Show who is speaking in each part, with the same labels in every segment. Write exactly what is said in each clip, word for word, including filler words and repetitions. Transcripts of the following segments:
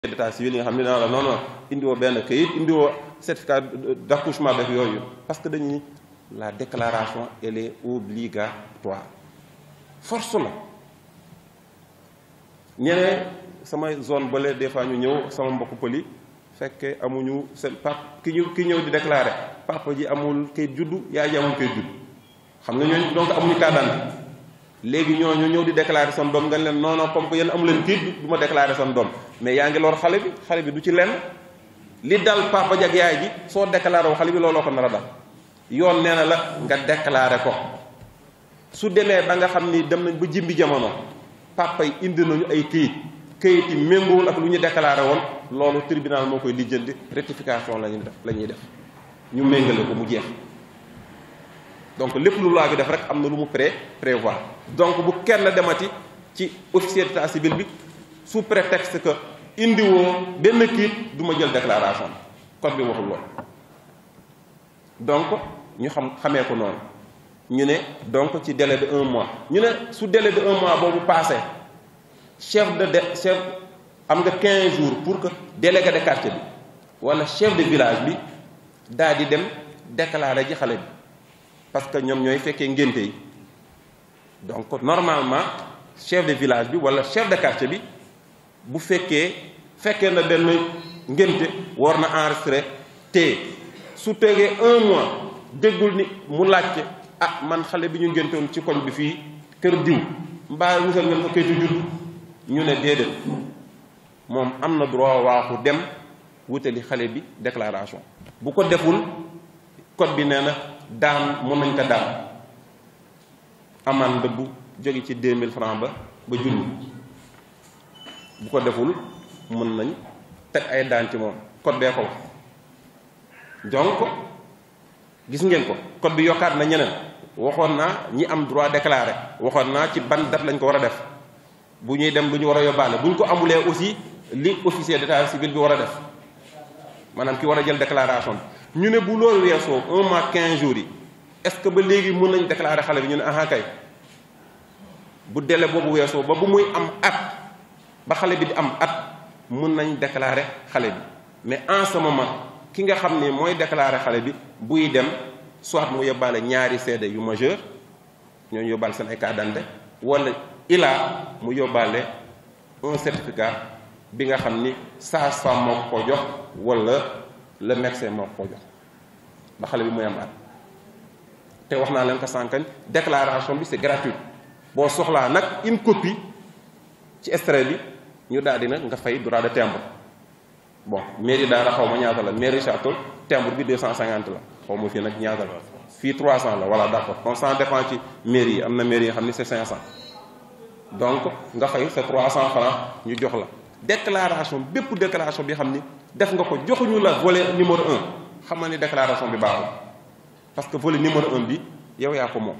Speaker 1: d'état civil yi nga xam ne dana la non non indiwoo benn kayit indiwoo certificat d'accouchement def yooyu parce que dañuy la déclaration elle est obligatoire force la ñeneen sama zone bële des fois ñu ñëw sama mbokk pëli fekkee amuñu seen pap ki ñu ki ñëw di déclarer papa ji amul kayit juddu yaay ji amul kayit juddu xam nga ñooñu donc amuñu carte d'identité léegi ñooñu ñëw di déclarer seen doom nga leen non non comme que yéen amu leen kayit du ma déclarer seen doom mais yaa ngi lor xale bi xale bi du ci lenn li dal papa ji ak yaay ji soo déclaré wu xale bi looloo ko nar a dal yoon nee na la nga déclaré ko su demee ba nga xam ni dem nañ ba jimbi jamono papa yi indi nañu ay kayit kayit yi méngoowul ak lu ñu déclaré woon loolu tribunal moo koy lijjanti rectification la ñuy def la ñuy def ñu méngale ko mu jeex donc lépp lu loi bi def rek am na lu mu pré prévoir donc bu kenn demati ci officier d'état civil bi sous prétexte que indiwoo benn kiit du ma jël déclaration code bi waxul loolu donc ñu xam xamee ko noonu ñu ne donc ci délai de un mois ñu ne su délai de un mois boobu passé chef de de chef am nga quinze jours pour que délégué de quartier bi wala chef de village bi daal di dem déclarer ji xale bi parce que ñoom ñooy fekkee ngénte yi donc normalement chef de village bi wala chef de quartier bi bu fekkee fekkee na benn ngénte war na enregistré te su tegee un mois déggul ni mu laajte ah man xale bi ñu ngéntoon ci koñ bi fii kër diw mbaa musal ngeen ko kayitu judd ñu ne déedéet moom am na droit waaxu dem wutali xale bi déclaration bu ko deful code bi nee na daan mën nañ ko daan amende bu jóge ci deux mille francs ba ba junni bu ko deful mën nañ teg ay daan ci moom code bee ko wax donc gis ngeen ko code bi yokkaat na ñeneen waxoon naa ñi am droit déclaré waxoon naa ci ban date lañ ko war a def bu ñuy dem lu ñu war a yóbbaale bu ñu ko amulee aussi li officier d'état civil bi war a def maanaam ki war a jël déclaration bi ñu ne bu loolu weesoo un mois quinze jours yi est-ce que ba léegi mën nañ déclarer xale bi ñu ne aha kay bu délai boobu weesoo ba bu muy am at ba xale bi di am at mën nañ déclarer xale bi mais en ce moment ki nga xam ne mooy déclarer xale bi buy dem soit mu yóbbaale ñaari seede yu majeur ñooñu yóbbaale seen ay carte d'identité wala ilaa mu yóbbaale un certificat bi nga xam ni sage-femme moo ko jox wala le médecin moo ko jox ba xale bi muy am at te wax naa leen ko sànq déclaration bi c'est gratuit boo soxlaa nag une copie ci extrait bi ñu daal di nag nga fay droit de timbre bon mairie daara xaw ma ñaata la mairie Château timbre bi deux cent cinquante la xaw ma fii nag ñaata la fii trois cents la voilà d'accord donc ça dépend ci mairie yi am na mairie yi xam ni c'est cinq cents donc nga fay c'est trois cents francs ñu jox la déclaration bépp déclaration bi xam ni def nga ko joxuñu la volet numéro un xam nga ni déclaration bi baaxul parce que volet numéro un bi yow yaa ko moom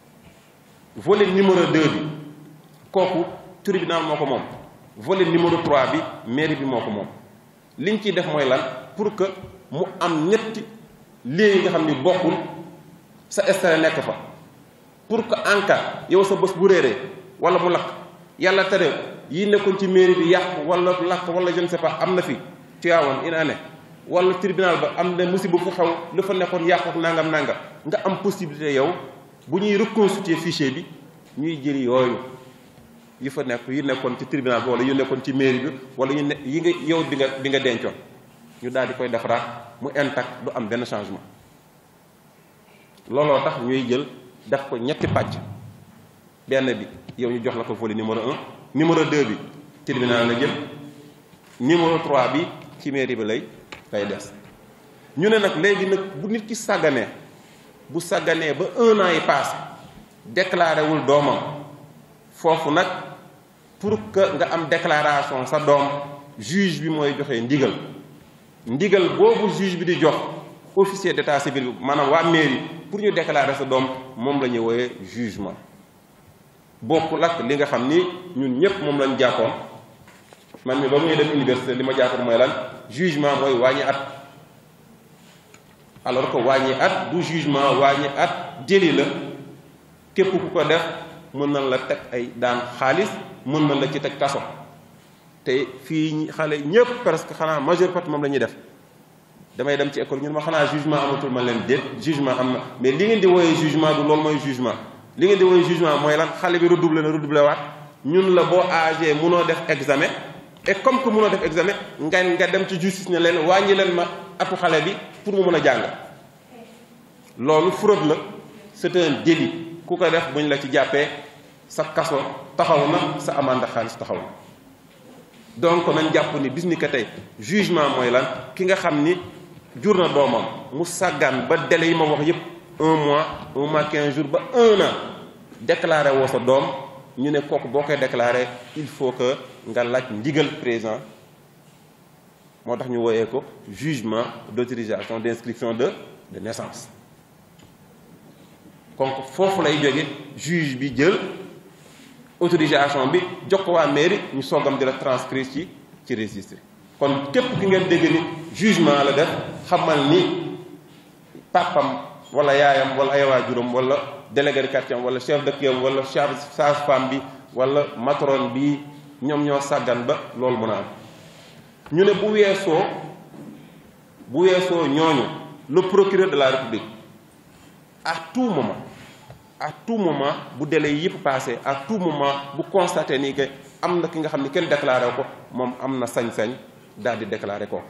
Speaker 1: volet numéro deux bi kooku tribunal moo ko moom volet numéro trois bi mairie bi moo ko moom liñ ciy def mooy lan pour que mu am ñetti lieux yi nga xam ni bokkul sa extrait nekk fa pour que en cas yow sa bés bu réeree wala mu lakk yàlla tere yi nekkoon ci mairie bi yàq wala lakk wala je ne sais pas am na fi Tivaouane une année wala tribunal ba am na musiba bu xew lu fa nekkoon yàqu ak nangam nangam nga am possibilité yow bu ñuy reconstituer fichier bi ñuy jëli yooyu yi fa nekk yi nekkoon ci tribunal bi wala yu nekkoon ci mairie bi wala yu ne yi nga yow bi nga bi nga dencoon ñu daal di koy defaraat mu intact du am benn changement looloo tax ñuy jël def ko ñetti pàcc benn bi yow ñu jox la ko volet numéro un numéro deux bi tribunal la jël numéro trois bi ci mairie bi lay lay des ñu ne nag léegi nag bu nit ki sàgganee bu sàgganee ba un an yi passé déclaré wul doomam foofu nag pour que nga am déclaration sa doom juge bi mooy joxe ndigal ndigal boobu juge bi di jox officier d'état civil bi maanaam waa mairie pour ñu déclarer sa doom moom la ñuy wooyee jugement bokkul ak li nga xam ni ñun ñëpp moom lañ jàppoon man mi ba muy dem université li ma jàppoon mooy lan jugement mooy wàññi at alors que wàññi at du jugement wàññi at délit la képp ku ko def mën na la teg ay daan xaalis mën na la ci teg kaso te fii xale ñëpp presque xanaa majeure partie moom la ñuy def damay dem ci école ñun ma xanaa jugement amatul ma leen déet jugement am na mais li ngeen di wooyee jugement du loolu mooy jugement li ngeen di wooyee jugement mooy lan xale bi redoublé na redoublé waat ñun la boo âgé munoo def examen et comme que munoo def examen nga nga dem ci justice ne leen wàññi leen ma atu xale bi pour mu mën a jàng loolu fraude la c'est un délit ku ko def buñ la ci jàppee sa kaso taxaw na sa amande xaalis taxaw na donc nañ jàpp ni bis ni que tey jugement mooy lan ki nga xam ni jur na doomam mu sàggan ba délai yi ma wax yépp un mois un mois quinze jours ba un an déclaré woo sa doom ñu ne kooku boo koy déclaré il faut que nga laaj ndigal présent moo tax ñu wooyee ko jugement d'autorisation d'inscription de de naissance donc foofu lay jóge juge bi jël autorisation bi jox ko waa mairie ñu soogam di la transcrire ci ci registre kon képp ki ngeen dégg ni jugement la def xamal ni papam wala yaayam wala ay waajuram wala délégué de quartier wala chef de kër wala charge sage-femme bi wala matron bi ñoom ñoo sàggan ba loolu mën a am ñu ne bu weesoo bu weesoo ñooñu le procureur de la République à tout moment à tout moment bu délai yëpp passé à tout moment bu constaté nii que am na ki nga xam ne kenn déclaré ko moom am na sañ-sañ daal di déclaré ko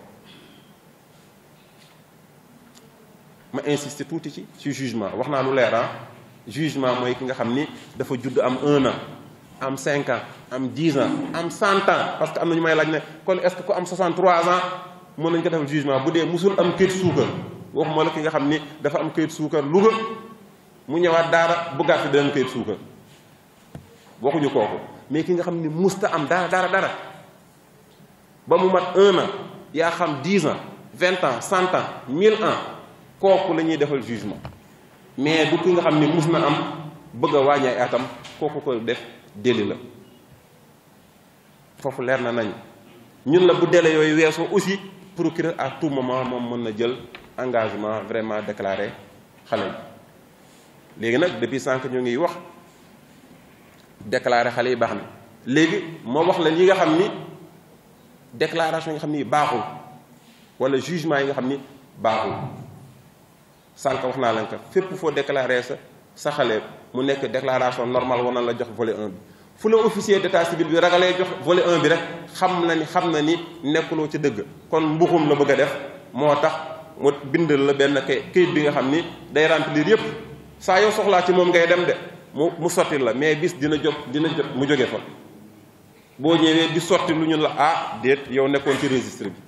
Speaker 1: ma insister tuuti ci ci jugement wax naa lu leer jugement mooy ki nga xam ni dafa judd am un an am cinq ans am dix ans am cent ans parce que am na ñu may laaj ne kon est-ce que ku am soixante-trois ans mën nañu ko defal jugement bu dee musul am këyit suukar waxuma la ki nga xam ni dafa am këyit suukar Louga mu ñëwaat daara bëggaat fi danañ këyit suukar waxuñu kooku mais ki nga xam ni musta am dara dara dara ba mu mat un an yaa xam dix ans vingt ans cent ans mille ans kooku la ñuy defal jugement mais du ki nga xam ni mus na am bëgg a wàññi ay atam kooku ko def délit la foofu leer na nañ ñun la bu délai yooyu weesoo aussi procureur à tout moment moom mën na jël engagement vraiment déclaré xale yi léegi nag depuis sànq ñu ngi wax déclaré xale yi baax na léegi moo wax la yi nga xam ni déclaration yi nga xam ni baaxul wala jugement yi nga xam ni baaxul sànq wax naa leen ko fépp foo déclaré sa sa xale mu nekk déclaration normale war na la jox volet un bi fu la officier d'état civil bi ragalee jox volet un bi rek xam na ni xam na ni nekkuloo ci dëgg kon mbuxum la bëgg a def moo tax mu bindal la benn kay kayit bi nga xam ni day remplir yépp saa yoo soxlaa ci moom ngay dem de mu mu sotti la mais bis dina jot dina jot mu jóge fa boo ñëwee di sotti lu ñu la ah déet yow nekkoon ci registre bi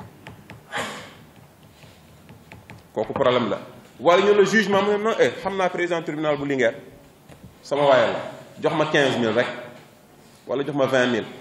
Speaker 1: kooku problème la wala ñu la jugement mu ne non eh xam naa président tribunal bu Linguère sama waaye la jox ma quinze mille rek wala jox ma vingt mille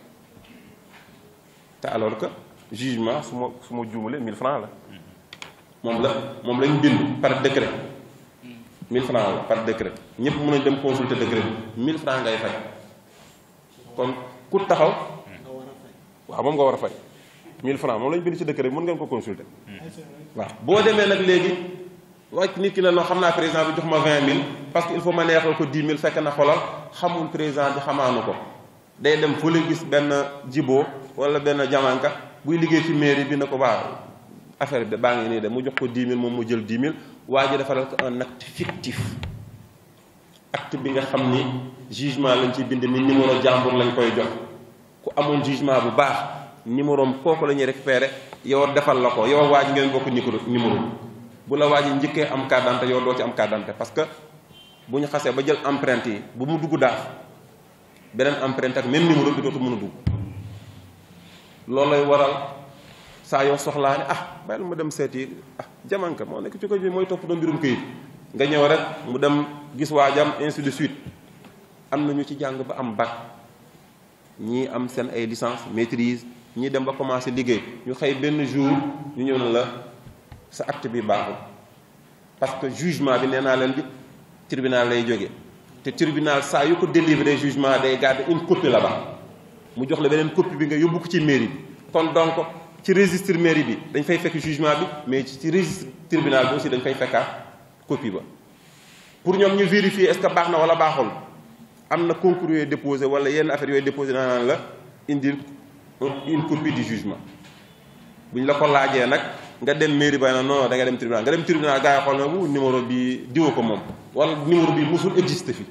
Speaker 1: te alors que jugement su ma su ma juumalee mille francs la moom la moom lañ bind par décret mille francs la par décret ñëpp mën nañ dem consulter décret bi mille francs ngay fay kon ku taxaw waaw moom nga war a fay mille francs moom lañ bind ci décret bi mën ngeen ko consulter waaw boo demee nag léegi waaye nit ki la noo xam naa président bi jox ma vingt mille parce que il faut ma neexal ko dix mille fekk na xolal xamul président bi xamaanu ko day dem fu la gis benn jiboo wala benn jamanka buy liggéey ci mairie bi na ko waa affaire bi baa ngi nii de mu jox ko dix mille moom mu jël dix mille waa ji defaral ko un acte fictif acte bi nga xam ni jugement lañ ci bind ni numéro jàmbur lañ koy jox ku amoon jugement bu baax numéro am kooku la ñuy récupérer yow defal la ko yow waa ji ngeen bokk numéro bu la waa ji njëkkee am carte d'identité yow doo ci am carte d'identité parce que bu ñu xasee ba jël empreinte yi bu mu dugg daaf beneen empreinte ak même numéro bi dootu mën a dugg loolu lay waral saa yoo soxlaa ne ah bàyyil ma dem seeti ah jamanka moo nekk ci ko bi mooy topp doo mbirum këyit nga ñëw rek mu dem gis waajam ainsi de suite am na ñu ci jàng ba am bac ñii am seen ay licence maîtrise ñii dem ba commencé liggéey ñu xëy benn jour ñu ñëw na la sa acte bi baaxul parce que jugement bi nee naa leen bi tribunal lay jógee te tribunal saa yu ko délivrer jugement day garder une copie là-bas mu jox la beneen copie bi nga yóbbu ko ci mairie bi kon donc ci registre mairie bi dañ fay fekk jugement bi mais ci registre tribunal bi aussi dañ fay fekkaat copie ba pour ñoom ñu vérifier est-ce que baax na wala baaxul am na concours yooyu déposé wala yenn affaire yooyu déposé naa naan la indil une copie du jugement bu ñu la ko laajee nag nga dem mairie ba non da nga dem tribunal nga dem tribunal gars yi xool na bu numéro bi diwa ko moom wala numéro bi musul existe fi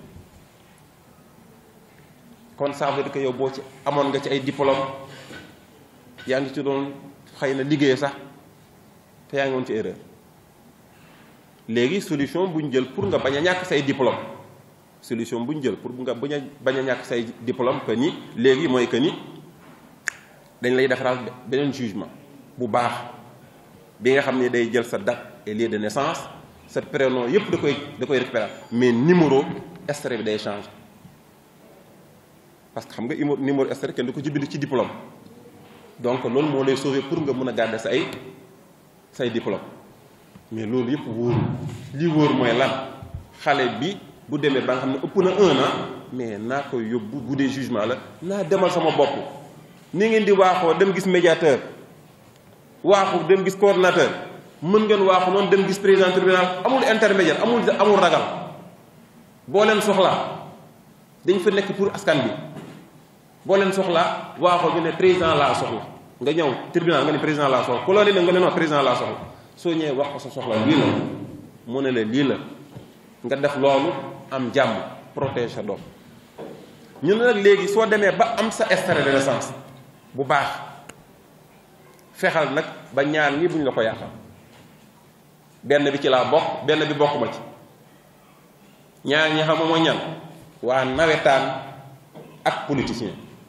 Speaker 1: kon ça veut dire que yow boo ci amoon nga ci ay diplôme yaa ngi ci doon xëy na liggéey sax te yaa ngi woon ci erreur léegi solution bu ñu jël pour nga bañ a ñàkk say diplôme solution bu ñu jël pour nga bañ a bañ a ñàkk say diplôme que ni léegi mooy que ni dañ lay defaral beneen jugement bu baax bi nga xam ne day jël sa date et lieu de naissance sa prénom yépp da koy da koy récupérer mais numéro extrait bi day changer parce que xam nga numéro extrait kenn du ko ci bind ci diplôme donc loolu moo lay sauver pour nga mën a garder sa ay say diplôme mais loolu yëpp wóoru li wóor mooy lan xale bi bu demee ba nga xam ne ëpp na un an mais naa koy yóbbu bu dee jugement la naa demal sama bopp ni ngeen di waaxoo dem gis médiateur waaxu dem gis coordinateur mën ngeen waaxu noonu dem gis président tribunal amul intermédiaire amul amul ragal boo leen soxlaa dañ fa nekk pour askan bi boo leen soxlaa waaxoo ñu ne président laa soxla nga ñëw tribunal nga ne président laa soxla ku loolu ne nga ne non président laa soxla soo ñëwee wax ko sa soxla lii la mu ne la lii la nga def loolu am jàmm protéger sa doom ñu ne nag léegi soo demee ba am sa extrait de naissance bu baax fexal nag ba ñaar ñi buñ la ko yàqal benn bi ci laa bokk benn bi bokk ma ci ñaar ñi xam moo ñan waa nawetaan ak politicien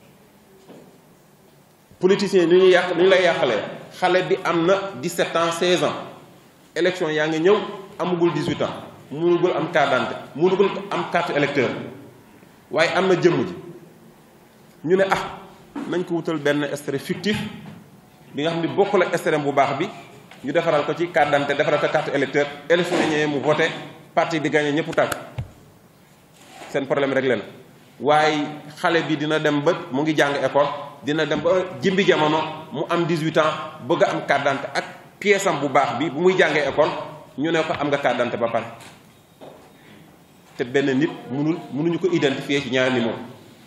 Speaker 1: politicien ni ñuy yàq ni ñu lay yàqalee xale bi am na dix-sept ans seize ans élection yaa ngi ñëw amagul dix-huit ans mënugul am carte d'identité mënugul am carte électeur waaye am na jëmm ji ñu ne ah nañ ko wutal benn extrait fictif bi nga xam ni bokkul ak extrait bu baax bi ñu defaral ko ci carte d'identité defaral ko carte électeur élection yi ñëwee mu voté parti bi gagné ñëpp tàgg seen problème réglé na waaye xale bi dina dem ba mu ngi jàng école dina dem ba jimbi jamono mu am dix-huit ans bëgg a am carte d'identité ak pièce am bu baax bi bu muy jàngee école ñu ne ko am nga carte d'identité ba pare te benn nit mënul mënuñu ko identifier ci ñaari numéro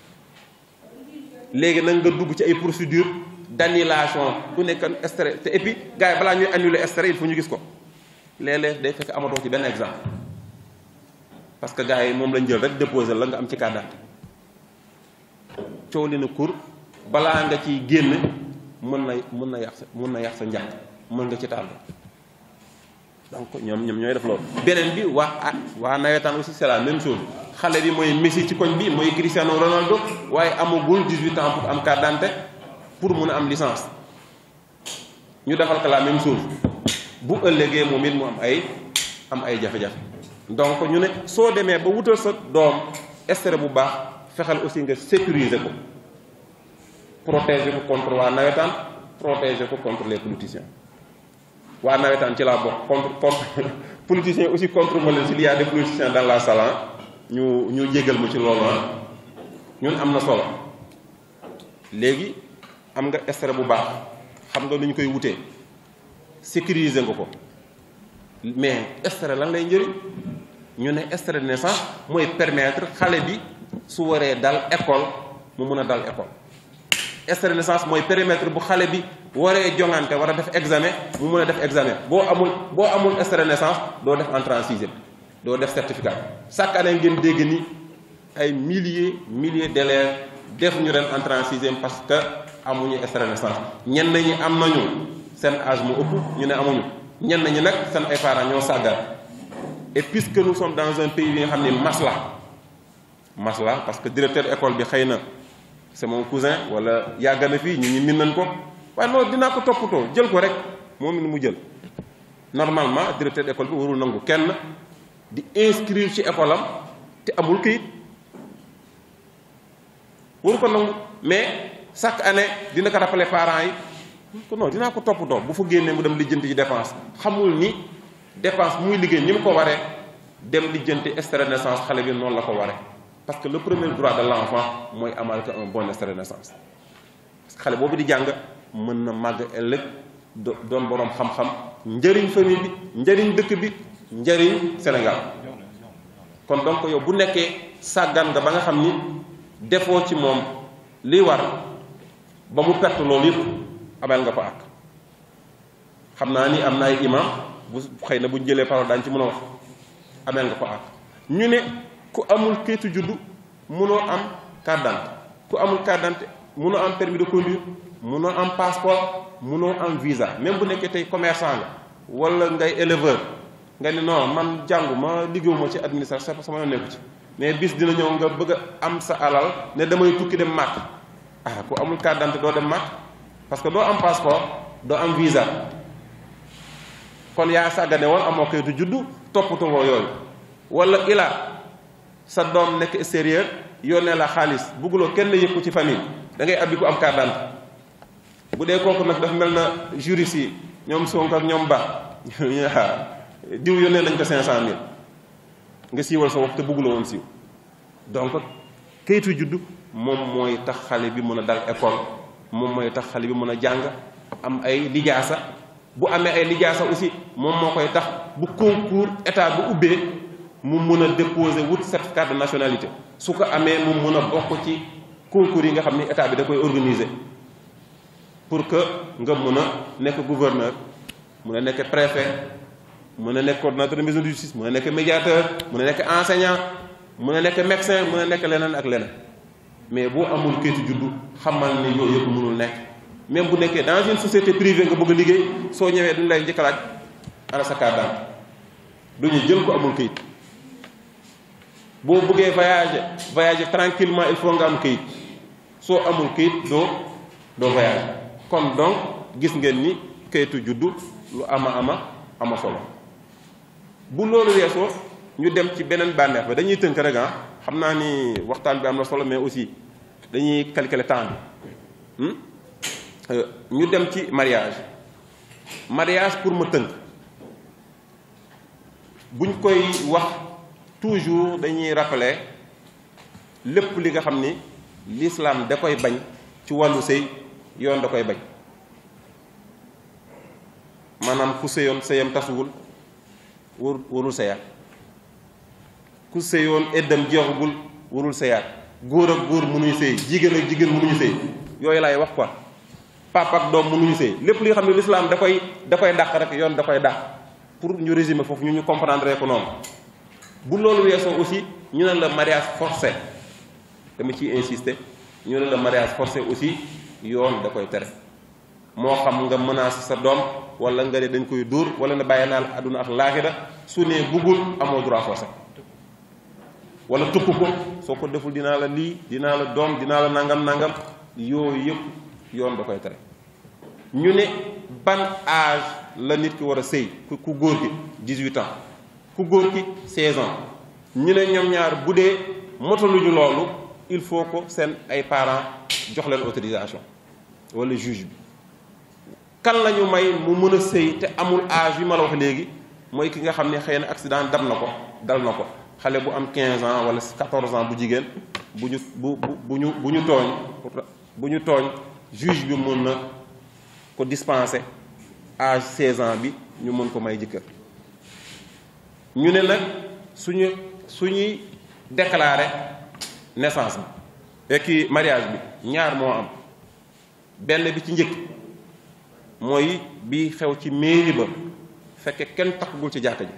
Speaker 1: léegi nag nga dugg ci ay procédure d'annulation ku nekk extrait te et puis gars yi balaa ñuy annuler extrait il faut ñu gis ko léeg-léeg day fekk amatoo ci benn exemple parce que gars yi moom lañ jël rek déposer la nga am ci carte d'identité coow li na kur balaa nga ciy génn mën na mën na yàq sa mën na yàq sa njàng mën nga ci tàll donc ñoom ñoom ñooy def loolu. beneen bi waa ah waa nawetaan aussi c'est la même chose xale bi mooy Messi ci koñ bi mooy Cristiano Ronaldo waaye amagul dix-huit ans pour am carte d'identité pour mun a am licence ñu defal ko la même chose bu ëllëgee moom it mu am ay am ay jafe-jafe donc ñu ne soo demee ba wutal sa doom extrait bu baax fexeel aussi nga sécuriser ko protéger ko contre waa nawetaan protéger ko contre les politiciens. waa nawetaan ci laa bokk contre contre politiciens aussi contre ma leen s'il y a des politiciens dans la salle ñu ñu jégal ma ci loolu ñun am na solo léegi am nga extrait bu baax xam nga nu ñu koy wutee sécuriser nga ko mais extrait lan lay njëriñ ñu ne extrait de naissance mooy permettre xale bi su waree dal école mu mun a dal école extrait de naissance mooy permettre bu xale bi waree jongante war a def examen mu mun a def examen boo amul boo amul extrait de naissance doo def entrée en sixième doo def certificat chaque année ngeen dégg ni ay milliers milliers d'élèves def ñu ren entrée en sixième parce que amuñu extrait de naissance ñenn ñi am nañu seen âge mu ëpp ñu ne amuñu ñenn ñi nag seen ay parents ñoo sàggal et puisque nous sommes dans un pays bi nga xam ne masla masla parce que directeur école bi xëy na c'est mon cousin wala yàgg na fii ñu ñu min nañ ko waaye loolu dinaa ko toppatoo jël ko rek moom it mu jël normalement directeur d'école bi warul nangu kenn di inscrire ci école am te amul këyit waru ko nangu mais chaque année dina ko rappeler parents yi ko non dinaa ko toppatoo bu fa génnee mu dem lijjanti ci dépense xamul ni dépense muy liggéey ñi mu ko waree dem lijjanti extrait de naissance xale bi noonu la ko waree parce que le premier droit de l'enfant mooy amal que un bon extrait de naissance parce que xale boobu di jàng mën na màgg ëllëg doon boroom xam-xam njëriñ famille bi njëriñ dëkk bi njëriñ Sénégal kon donc yow bu nekkee sàggan nga ba nga xam ni defoo ci moom li war ba mu perte loolu yëpp ameel nga ko àq. xam naa ni am na ay imam bu xëy na bu ñu jëlee parole daañu ci mën a wax ameel nga ko àq. ñu ne ku amul kayitu juddu mënoo am carte d'identité ku amul carte d'identité mënoo am permis de conduire mënoo am passeport mënoo am visa. même bu nekkee tey commerçant nga wala ngay éleveur nga ni non man jàngu ma liggéeyuma ci administration sama yoon nekku ci mais bis dina ñëw nga bëgg a am sa alal ne damay tukki dem màkk ah ku amul carte d'identité doo dem màkk parce que doo am passeport doo am visa. kon yaa sàggane woon amoo kayitu juddu toppatoo woo yooyu. wala ilaa sa doom nekk extérieur yónnee la xaalis bugguloo kenn yëg ko ci famille da ngay abbi ko am carte d'identité. bu dee kooku nag dafa mel na juriste yi ñoom Sonko ak ñoom Ba diw yónnee nañ ko cinq cent mille nga siiwal sa bopp te bugguloo woon siiw. donc kayitu juddu moom mooy tax xale bi mën a dal école moom mooy tax xale bi mën a jàng am ay lijaasa. bu amee ay lijaasa aussi moom moo koy tax bu concours état bu ubbee mu mën a déposer wut certificat de nationalité su ko amee mu mën a bokk ci concours yi nga xam ni état bi da koy organiser pour que nga mën a nekk gouverneur mën a nekk préfet mën a nekk coordonnateur de maison de justice mën a nekk médiateur mën a nekk enseignant mën a nekk médecin mën a nekk leneen ak leneen. mais boo amul kayitu juddu xamal ni yooyu yëpp mënul nekk. même bu nekkee dans une société privée nga bëgg a liggéey soo ñëwee duñu lay njëkk a laaj ana sa carte d'identité duñu jël ko amul kayit. boo bëggee voyager voyager tranquillement il faut nga am kayit soo amul kayit doo doo voyager. kon donc gis ngeen ni kayitu juddu lu ama ama ama solo. bu loolu weesoo ñu dem ci beneen bànneex ba dañuy tënk rek ah xam naa ni waxtaan bi am na solo mais aussi dañuy calculer temps bi. ñu dem ci mariage mariage pour ma tënk buñ koy wax toujours dañuy rappeler lépp li nga xam ni l'islam da koy bañ ci wàllu sëy yoon da koy bañ. maanaam ku sëyoon sëyam tasuwul wur warul sëyaat ku sëyoon eddam jeexagul warul sëyaat góor ak góor mënuñu sëy jigéen ak jigéen mënuñu sëy yooyu laay wax quoi. papa ak doom mënuñu sëy lépp li nga xam ne l'islam da koy da koy dàq rek yoon da koy dàq pour ñu résumer foofu ñu ñu comprendre ko noonu. bu loolu weesoo aussi ñu ne la mariage forcé dama ciy insister ñu ne la mariage forcé aussi yoon da koy tere moo xam nga menacer sa doom wala nga ne dañ koy dóor wala na bàyyi naa la àdduna ak laaxira su ne buggul amoo droit forcé wala tukk ko soo ko deful dinaa la lii dinaa la doom dinaa la nangam nangam yooyu yëpp. yoon da koy tere. ñu ne ban âge la nit ki war a sëy ku góor ki dix-huit ans ku góor ki seize ans ñu ne ñoom ñaar bu dee motaluñu loolu il faut que seen ay parents jox leen autorisation wala juge bi. kan la ñu may mu mën a sëy te amul âge bi ma la wax léegi mooy ki nga xam ne xëy na accident dab na ko dal na ko xale bu am quinze ans wala quatorze ans bu jigéen bu ñu bu bu ñu bu ñu tooñ bu ñu tooñ. juge bi mën na ko dispenser âge seize ans bi ñu mën ko may jëkkër. ñu ne nag suñu suñuy déclarer naissance bi et ki mariage bi ñaar moo am benn bi ci njëkk mooy bi xew ci mairie ba fekke kenn taxagul ci jàkka ji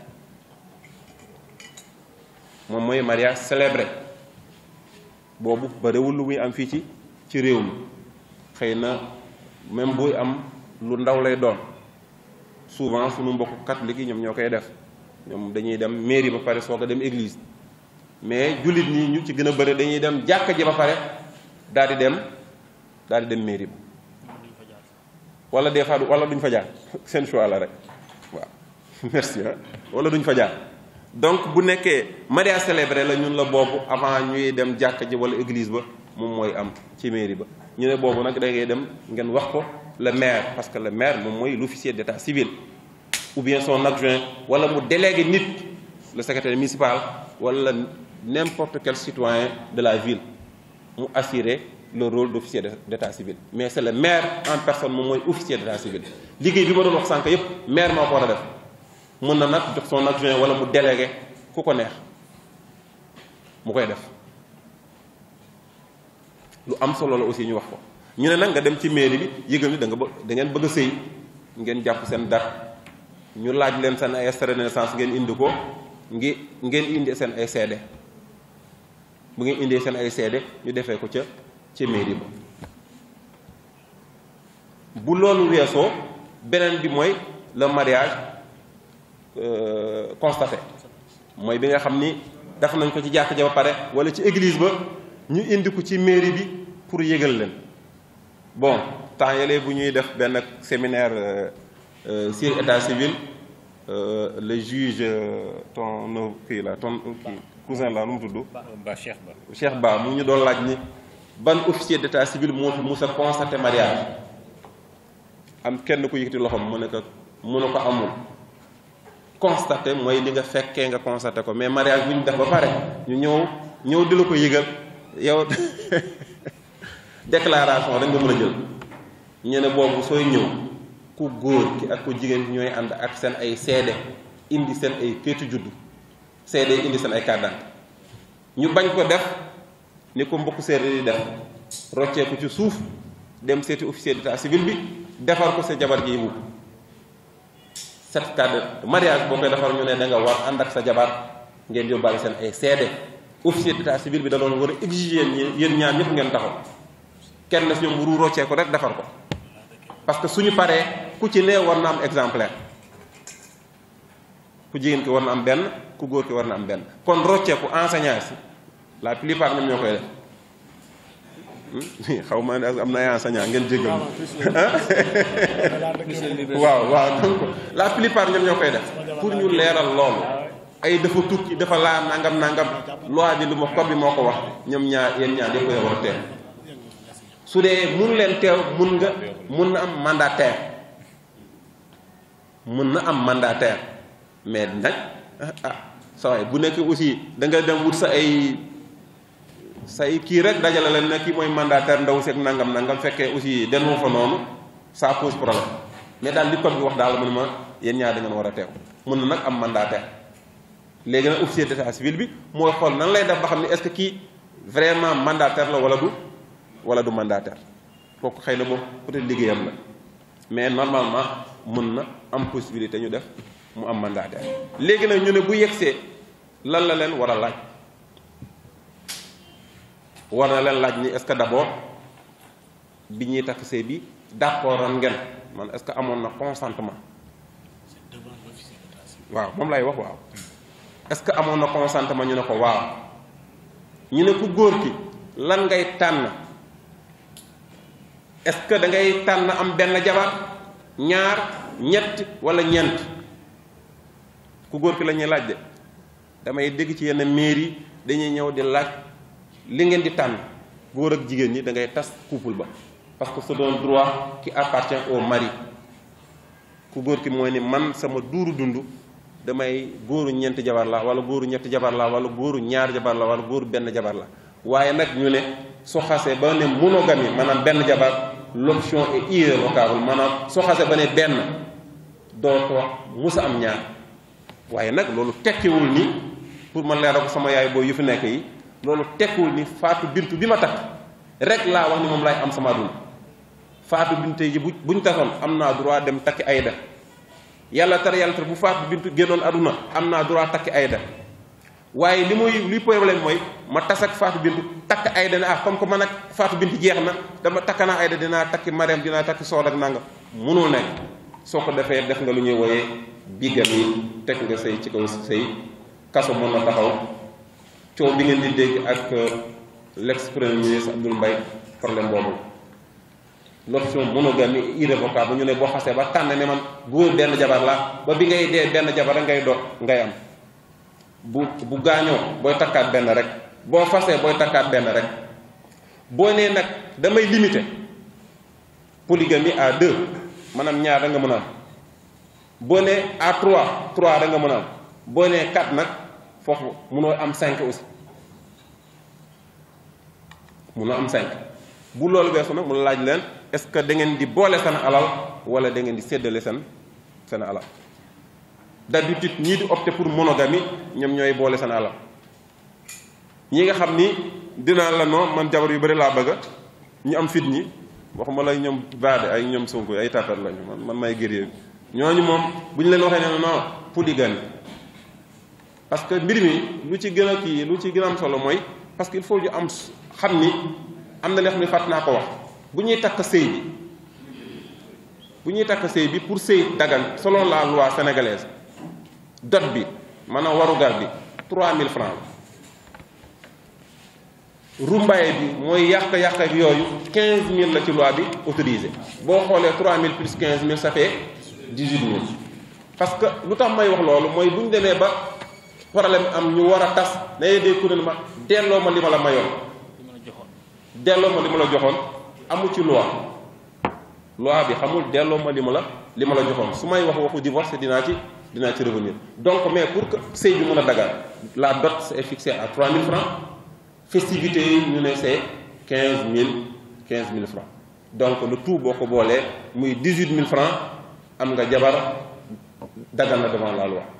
Speaker 1: moom mooy mariage célébré boobu barewul lu muy am fii ci ci réew mi. xëy na même buy am lu ndaw lay doon souvent suñu mbokku catholique yi ñoom ñoo koy def ñoom dañuy dem mairie ba pare soog a dem église mais jullit ñi ñu ci gën a bëri dañuy dem jàkka ji ba pare daal di dem daal di dem mairie ba wala des fois wala duñ fa jaar seen choix la rek waaw merci wala duñ fa jaar. donc bu nekkee mariage célébré la ñun la boobu avant ñuy dem jàkka ji wala église ba moom mooy am ci mairie ba. ñu ne boobu nag da ngay dem ngeen wax ko le maire parce que le maire moom mooy l'officier d'état civil ou bien son adjoint wala mu délégué nit le secrétaire municipal wala n'importe quel citoyen de la ville mu assurer le rôle d'officier d'état civil. mais c'est le maire en personne moom mooy officier d'état civil liggéey bi ma doon wax sànq yépp maire moo ko war a def mën na nag jox son adjoint wala mu délégué ku ko neex mu koy def. lu am solo la aussi ñu wax ko ñu ne nag nga dem ci mairie bi yëgal ni da nga bëgg da ngeen bëgg a sëy ngeen jàpp seen date ñu laaj leen seen ay extrait de naissance ngeen indi ko ngi ngeen indi seen ay seede bu ngeen indee seen ay seede ñu defee ko ca ca mairie ba. bu loolu weesoo beneen bi mooy le mariage constaté mooy bi nga xam ni def nañ ko ci jàkk ja ba pare wala ci église ba ñu indi ko ci mairie bi pour yëgal leen. bon temps yële bu ñuy def benn séminaire sur état civil le juge ton kii la ton kii cousin la nu mu tudd.
Speaker 2: Ba Cheikh Ba.
Speaker 1: Cheikh Ba mu ñu doon laaj ni ban officier d' état civil moo fi mus a constaté mariage am kenn ku yëkkati loxoom mu ne ko mu ne ko amul. constaté mooy li nga fekkee nga constaté ko mais mariage bu ñu def ba pare ñu ñëw ñëw di la ko yëgal yow déclaration rek nga mën a jël ñu ne boobu sooy ñëw ku góor ki ak ku jigéen ki ñooy ànd ak seen ay seede indi seen ay kayitu juddu seede indi seen ay carte d'identité ñu bañ ko def ni ko mbokku séeréer yi def rocceeku ci suuf dem seeti officier d'état civil bi defar ko sa jabar ji yëngu certificat de mariage boo koy defar ñu ne da nga war ànd ak sa jabar ngeen yóbbaale seen ay seede officier d'état civil bi da doon war a exiger yéen ñaar ñëpp ngeen taxaw kenn si ñoom bu ru roccee ko rek defar ko parce que suñu paree ku ci ne war na am exemplaire ku jigéen ki war na am benn ku góor ki war na am benn kon rocceeku enseignant si la plupart ñoom ñoo koy def xaw ma ne am na ay enseignant ngeen jéggal waaw waaw donc la plupart ñoom ñoo koy def pour ñu leeral loolu ay dafa tukki dafa laa nangam nangam loi bi lu ma code bi moo ko wax ñoom ñaar yéen ñaar yëpp koy war a teew su dee mun leen teew mun nga mun na am mandataire mun na am mandataire mais nag ah sa waay bu nekk aussi da nga dem wut sa ay say kii rek dajale leen ne kii mooy mandataire ndaw seeg nangam nangam fekkee aussi demoo fa noonu ça pose problème mais daal li code bi wax daal mu ne ma yéen ñaar da ngeen war a teew mun na nag am mandataire léegi nag officier d'état civil bi mooy xool nan lay def ba xam ne est-ce que kii vraiment mandataire la wala du wala du mandataire kooku xëy na boobu peut-être liggéeyam la mais normalement mun na am possibilité ñu def mu am mandataire léegi nag ñu ne bu yegsee lan la leen war a laaj war na leen laaj ni est-ce que d'abord bi ñuy takk sëy bi d'accord ngeen man est-ce que amoon na consentement waaw moom lay wax waaw est-ce que amoon na consentement ñu ne ko waaw ñu ne ku góor ki lan ngay tànn est-ce que da ngay tànn am benn jabar ñaar ñett wala ñeent ku góor ki la ñuy laaj de damay dégg ci yenn mairie dañuy ñëw di laaj li ngeen di tànn góor ak jigéen ñi da ngay tas couple ba parce que c'est un droit qui appartient au mari ku góor ki mooy ni man sama duuru dund damay góoru ñeenti jabar la wala góoru ñetti jabar la wala góoru ñaar jabar la wala góoru benn jabar la waaye nag ñu ne soo xasee ba ne monogamie maanaam benn jabar l'option est irrévocable maanaam soo xasee ba ne benn dootoo musa am ñaar waaye nag loolu tekkiwul ni pour man leeral ko sama yaay booy yu fi nekk yi loolu tekkiwul ni Fatou Bintou bi ma takk rek laa wax ni moom laay am sama aduna Fatou Bintou yi bu buñ tasoon am naa droit dem takki Ayda yàlla tar yàlla tar bu Fatou Bintou génnoon aduna am naa droit takki Ayda waaye li muy li problème mooy ma tas ak Fatou Bintou takk Ayda ne ah comme que man ak Fatou Bintou jeex na dama takk naa Ayda dinaa takki Mariam dinaa takki Sood ak nanga munul nekk soo ko defee def nga lu ñuy wooyee bigamie teg nga sëy ci kaw sëy kaso mën na taxaw coow bi ngeen di dégg ak l'ex premier ministre Abdoul Mbaye problème boobu l'option monogamie irrévocable ñu ne boo xasee ba tànn ne man góor benn jabar la ba bi ngay dee benn jabar rek ngay doog ngay am bu bu gaañoo booy takkaat benn rek boo fasee booy takkaat benn rek boo nee nag damay limiter polygamie à deux maanaam ñaar da nga mën a am boo nee à trois trois da nga mën a am boo nee quatre nag foofu munoo am cinq aussi munoo am cinq bu loolu weesu nag mu laaj leen est-ce que da ngeen di boole seen alal wala da ngeen di séddale seen seen alal d'habitude ñii di opter pour monogamie ñoom ñooy boole seen alal ñi nga xam ni dinaa la non man jabar yu bari laa bëgg ñu am fit ñi waxuma lay ñoom baade ay ñoom Sonko ay tapet lañu man man may guerrier ñooñu moom bu ñu leen waxee ne non polygamie parce que mbir mi lu ci gën a kii lu ci gën a am solo mooy parce que il faut ñu am xam ni am na loo xam ne fàtt naa ko wax bu ñuy takk sëy bi bu ñuy takk sëy bi pour sëy dagan selon la loi sénégalaise dot bi maanaam warugar bi trois mille francs la rumbaye bi mooy yàq-yàq ak yooyu quinze mille la ci loi bi autorisé boo xoolee trois mille plus quinze mille ça fait dix-huit mille parce que lu tax may wax loolu mooy bu ñu demee ba problème am ñu war a tas naye dee kuréel ma delloo ma li ma la mayoon delloo ma li ma la joxoon amu ci loi loi bi xamul delloo ma li ma la li ma la joxoon su may wax waxu divorce dinaa ci dinaa ci revenir donc mais pour que sëy bi mën a dagal la dot est fixée à trois mille francs festivité yi ñu ne c'est quinze mille quinze mille francs donc le tout boo ko boolee muy dix-huit mille francs am nga jabar dagal na devant la loi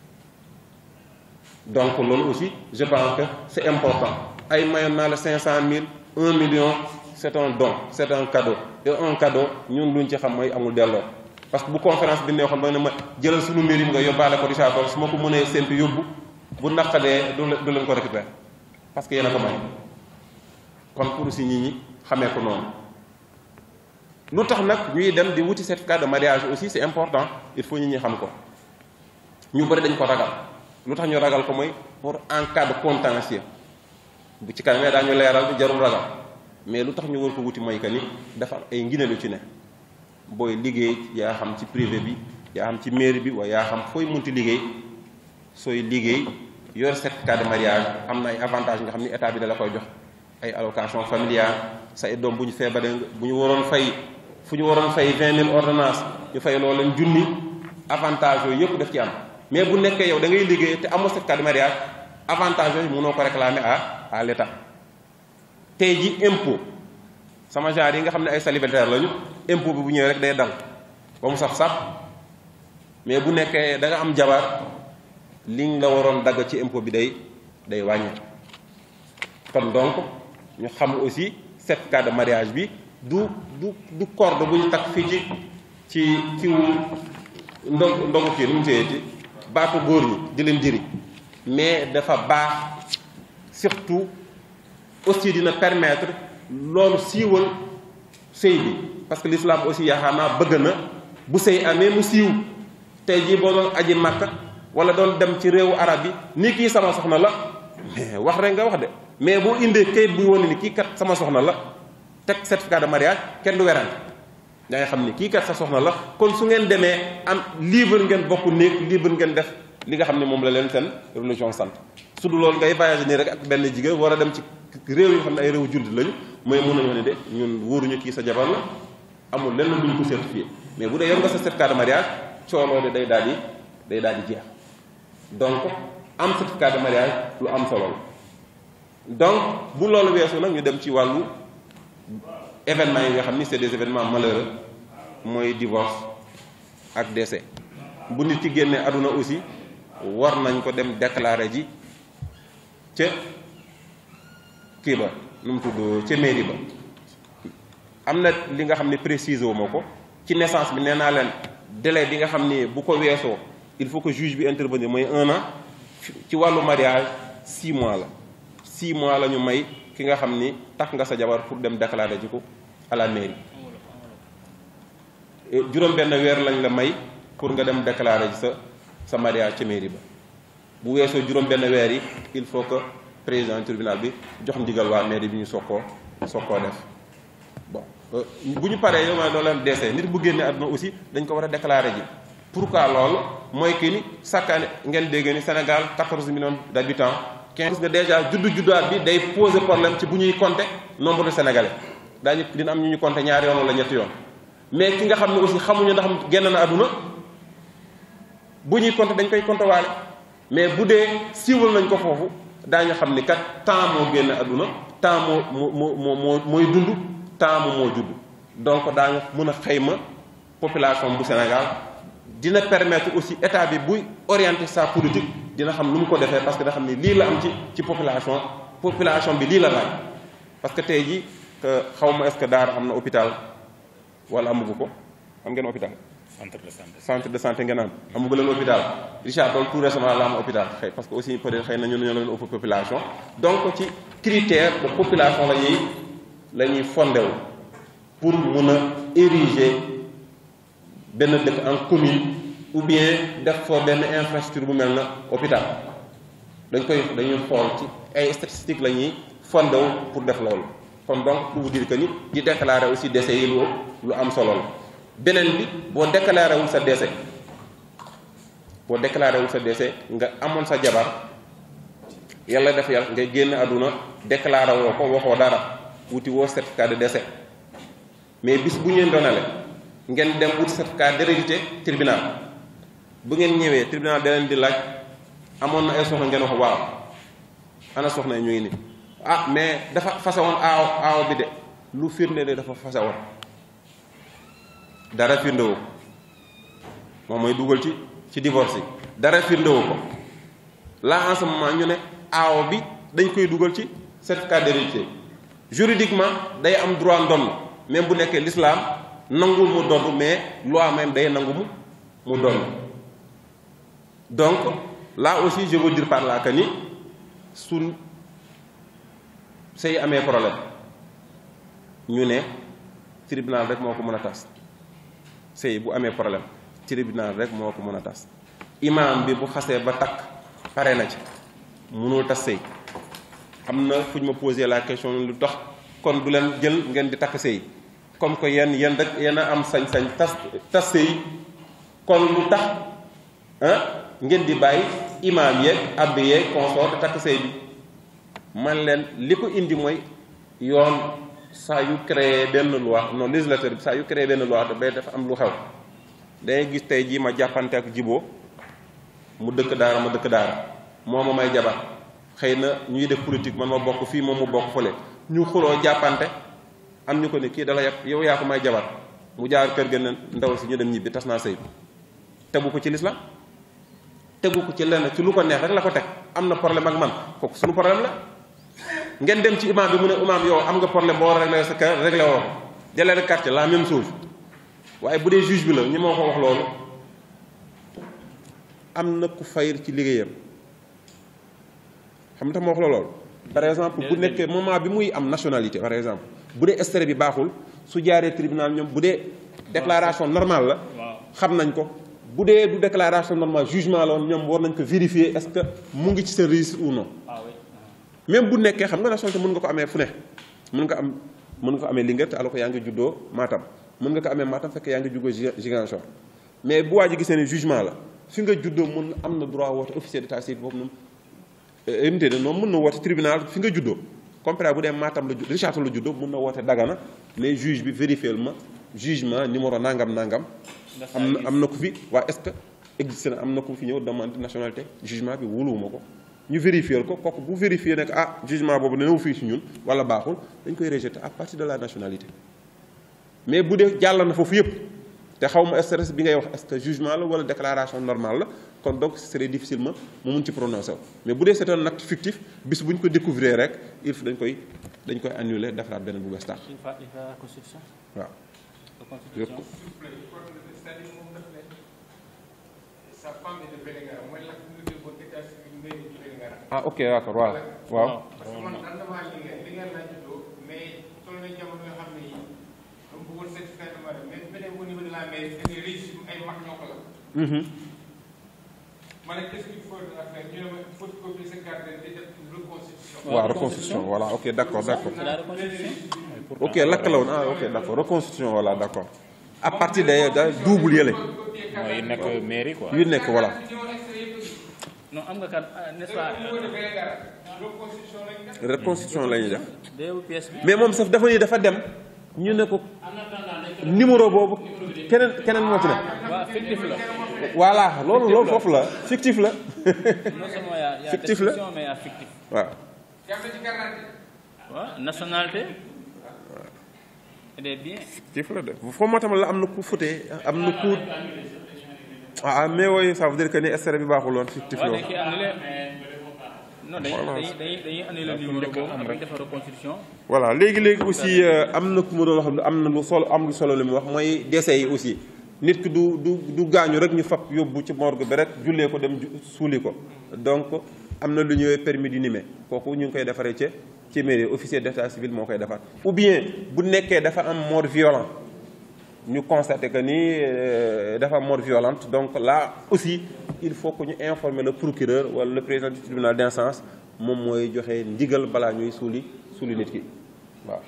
Speaker 1: donc loolu aussi je pense que c'est important ay mayoon naa la cinq cent mille un million c'est un don c'est un cadeau et un cadeau ñun luñ ci xam mooy amul delloo parce que bu conférence bi neexoon ba ne ma jëlal suñu mbir yi nga yóbbaale ko Richard Toll su ma ko mënee séntu yóbbu bu naqadee du du leen ko récupérer parce que yéen a ko may kon pour si nit ñi xamee ko noonu lu tax nag ñuy dem di wuti certificat de mariage aussi c'est important il faut nit ñi xam ko ñu bëri dañ ko ragal lu tax ñu ragal ko mooy pour en cas de contentieux bu ci kanamee daañu leeral di jarul ragal mais lu tax ñu war ko wuti mooy que ni dafa am ay ngine lu ci ne booy liggéey yaa xam ci privé bi yaa xam ci mairie bi waaye yaa xam fooy munti liggéey sooy liggéey yor certificat de mariage am na ay avantages nga xam ni état bi da la koy jox ay allocation familiale say doom bu ñu feebaree bu ñu waroon fay fu ñu waroon fay vingt mille ordonnance ñu fay loo leen junni avantage yooyu yëpp daf ci am mais bu nekkee yow da ngay liggéey te amoo certificat de mariage avantage yooyu mënoo ko réclamer à à l'état tey ji impôt sama genre yi nga xam ne ay célibataire lañu impôt bi bu ñëwee rek day dal ba mu saf saf mais bu nekkee da nga am jabar liñ la waroon dagg ci impôt bi day day wàññi kon donc ñu xam aussi certificat de mariage bi du du du corde bu ñu takk fii ci ci ci ndog ndogu kii nu mu téye ci baatu góor ñi di leen jëriñ mais dafa baax surtout aussi dina permettre loolu siiwal sëy bi parce que l'islam aussi yaakaar naa bëgg na bu sëy amee mu siiw tey jii boo doon aji Makka wala doon dem ci réewu arab yi ni kii sama soxna la mais wax rek nga wax de mais boo indee kayit buy wane ni kii kat sama soxna la teg certificat de mariage kenn du werante da nga xam ni kii kat sa soxna la kon su ngeen demee am libre ngeen bokk néeg libre ngeen def li nga xam ne moom la leen seen religion sant su du loolu ngay voyagé nii rek ak benn jigéen war a dem ci réew yi xam ne ay réew jullit lañu mooy mën nañoo ne de ñun wóoruñu kii sa jabar la amul lenn luñ ko certifié mais bu dee yor nga sa certificat de mariage cooloo de day daal di day daal di jeex donc am certificat de mariage lu am solo la donc bu loolu weesu nag ñu dem ci wàllu événements yi nga xam ni c'est des événements malheureux mooy divorce ak décès bu nit ci génnee àdduna aussi war nañ ko dem déclarer ji ca kii ba nu mu tudd ca mairie ba am na li nga xam ne préciser wu ma ko ci naissance bi nee naa leen délai bi nga xam ni bu ko weesoo il faut que juge bi intervenir mooy un an ci wàllu mariage six mois la six mois la ñu may ki nga xam ni takk nga sa jabar pour dem déclarer ji ko à la mairie juróom benn weer lañ la may pour nga dem déclarer ji sa sa mariage ca mairie ba bu weesoo juróom benn weer yi il faut que président tribunal bi jox ndigal waa mairie bi ñu soog koo soog koo def bon bu ñu paree yow ma doo leen décès nit bu génnee àdduna aussi dañ ko war a déclarer ji pourquoi loolu mooy que ni chaque année ngeen dégg ni Sénégal quatorze millions d'habitants quinze nga déjà juddu juddaat bi day poser problème ci bu ñuy compter nombre de sénégalais daañu dina am ñu ñu compter ñaari yoon wala ñetti yoon mais ki nga xam ne aussi xamuñu ndax génn na àdduna bu ñuy compter dañ koy compter waale mais bu dee siiwal nañ ko foofu daañu xam ni kat temps moo génn àdduna temps moo moo moo moo mooy dund temps moo moo judd donc daañu mën a xayma population bu Sénégal dina permettre aussi état bi buy orienter sa politique dina xam nu mu ko defee parce que da xam ni lii la am ci ci population population bi lii la laaj parce que tey jii que xaw ma est-ce que Daara am na hôpital wala amugu ko am ngeen hôpital.
Speaker 2: centre de santé
Speaker 1: centre de santé ngeen am amugu leen hôpital Richard Toll tout récemment la am hôpital xëy parce que aussi peut-être xëy na ñun ñoo leen ëpp population donc ci critère de population la ñuy la ñuy fondé wu pour mun a ériger benn dëkk en commune ou bien def fa benn infrastructure bu mel na hôpital dañ koy dañuy xool ci ay statistiques la ñuy fondé wu pour def loolu kon donc pour vous dire que ni di déclarer aussi décès yi lu lu am solo la beneen bi boo déclaré wul sa décès boo déclaré wul sa décès nga amoon sa jabar yàlla def yàlla ngay génn àdduna déclaré woo ko waxoo dara wuti woo certificat de décès mais bis bu ngeen donale ngeen dem wuti certificat d'hérédité tribunal bu ngeen ñëwee tribunal da leen di laaj amoon na ay soxna ngeen wax waaw ana soxna yi ñu ngi nii ah mais dafa fase woon aaw aaw bi de lu firnde de dafa fase woon dara firndewu ko moom mooy dugal ci ci divorce yi dara firndewu ko là en ce moment ñu ne aaw bi dañ koy dugal ci certificat d'hérédité juridiquement day am droit ndonn même bu nekkee l'islam nangul mu donn mais loi même day nangu mu mu donn donc là aussi je veux dire par là que ni suñ sëy amee problème ñu ne tribunal rek moo ko mën a tas sëy bu amee problème tribunal rek moo ko mën a tas imam bi bu xasee ba takk pare na ci mënul tas sëy am na fu ñu ma posé la question lu tax kon du leen jël ngeen di takk sëy comme que yéen yéen rek yéen a am sañ-sañ tas tas sëy kon lu tax ah ngeen di bàyyi imam yeeg abbe yeeg consort di takk sëy bi man leen li ko indi mooy yoon saa yu créé benn loi non législateur bi saa yu créé benn loi dafay dafa am lu xew dangay gis tey jii ma jàppante ak jiboo mu dëkk daara ma dëkk daara moo ma may jabar xëy na ñuy def politique man ma bokk fii moom mu bokk fële ñu xuloo jàppante am ñu ko ne kii dala yàpp yow yaa ko may jabar mu jaar kër ga ne ndaw si ñu dem ñibbi tas naa sëy bi tegu ko ci lislam tegu ko ci lenn ci lu ko neex rek la ko teg am na problème ak man kooku suñu problème la ngeen dem ci imam bi mu ne imam yow am nga problème boo war a régler sa kër réglé woo ko délégué de quartier la même chose waaye bu dee juge bi la ñi moo ko wax loolu am na ku fayir ci liggéeyam xam nga tax ma wax la loolu par exemple bu nekkee moment bi muy am nationalité par exemple bu dee extrait bi baaxul su jaaree tribunal ñoom bu dee déclaration normale la xam nañ ko bu dee du déclaration normale jugement la woon ñoom war nañ ko vérifier est-ce que mu ngi ci sa registre ou non même bu nekkee xam nga nationalité mën nga ko amee fu ne mën nga am mën nga ko amee Linguère te alors que yaa ngi juddoo Matam mën nga ko amee Matam fekk yaa ngi juddoo Ziguinchor mais bu waa ji gisee ne jugement la fi nga juddoo mën am na droit woote officier d'état civil boobu noonu unité de noonu mën na woote tribunal fi nga juddoo compare bu dee Matam la Richard Toll la juddoo mën na woote Dagana mais juge bi vérifier ma jugement numéro nangam nangam am na am na ko fi waa est-ce que existe na am na ko fi ñëw demande nationalité jugement bi wóoluwuma ko ñu vérifier ko kooku bu vérifier nekk ah jugement boobu newu fii si ñun wala baaxul dañ koy rejeter à partir de la nationalité mais bu dee jàll na foofu yëpp te xaw ma stress bi ngay wax est-ce que jugement la wala déclaration normale la kon donc ce serait difficilement mu mun ci prononcer wu mais bu dee c'est un acte fictif bis bu ñu ko découvrir rek il faut dañ koy dañ koy annuler defaraat beneen bu bees tax waaw ah ok d'accord waaw waaw.
Speaker 3: parce que man ànd maa liggéey liggéey laa juddoo mais toll na jamono yoo xam ne yi dama bëggoon certificat de mariage mais beneen au niveau de la mairie c'est des régimes ay mag ñoo ko la. ma ne qu'est-ce qu'il faut faire ñu ne ma photocopier sa carte d'identité def reconstitution.
Speaker 1: waaw reconstitution voilà ok d'accord d'accord. ok lakk la woon ah ok d'accord reconstitution voilà d'accord. à partir de da double yële.
Speaker 2: mooy nekk mairie quoi.
Speaker 1: yu nekk voilà.
Speaker 4: non am nga kan n'est-ce pas.
Speaker 1: reconstitution la ñuy def mais moom sax dafa ni dafa dem ñu ne ko numéro boobu keneen keneen moo ci ne.
Speaker 4: waaw fictif la.
Speaker 1: voilà loolu loolu foofu la fictif la.
Speaker 4: non seulement y a y a
Speaker 1: fictif la
Speaker 4: description mais y a fictif.
Speaker 1: waaw.
Speaker 4: waaw nationalité. des biens.
Speaker 1: fictif la de foofu moo tax la am na ku fute am na ku. ah mais oui ça veut dire que ni extrait bi baaxul woon fictif la woon.
Speaker 4: non dañuy dañuy dañuy annulé le numéro boobu am rek defar reconstitution.
Speaker 1: voilà léegi léegi aussi am na ku ma doon wax ne am na lu solo am lu solo li mu wax mooy décès yi aussi nit ki du du du gaañu rek ñu fab yóbbu ci morgue bi rek jullee ko dem suuli ko donc am na lu ñuy permis d'inhumer kooku ñu ngi koy defaree ca ci mairie officier d'état civil moo koy defar ou bien bu nekkee dafa am mort violent ñu constaté que ni dafa am mort violente donc là aussi il faut que ñu informer le procureur wala le président du tribunal d'instance moom mooy joxe ndigal balaa ñuy suuli suuli nit ki waaw.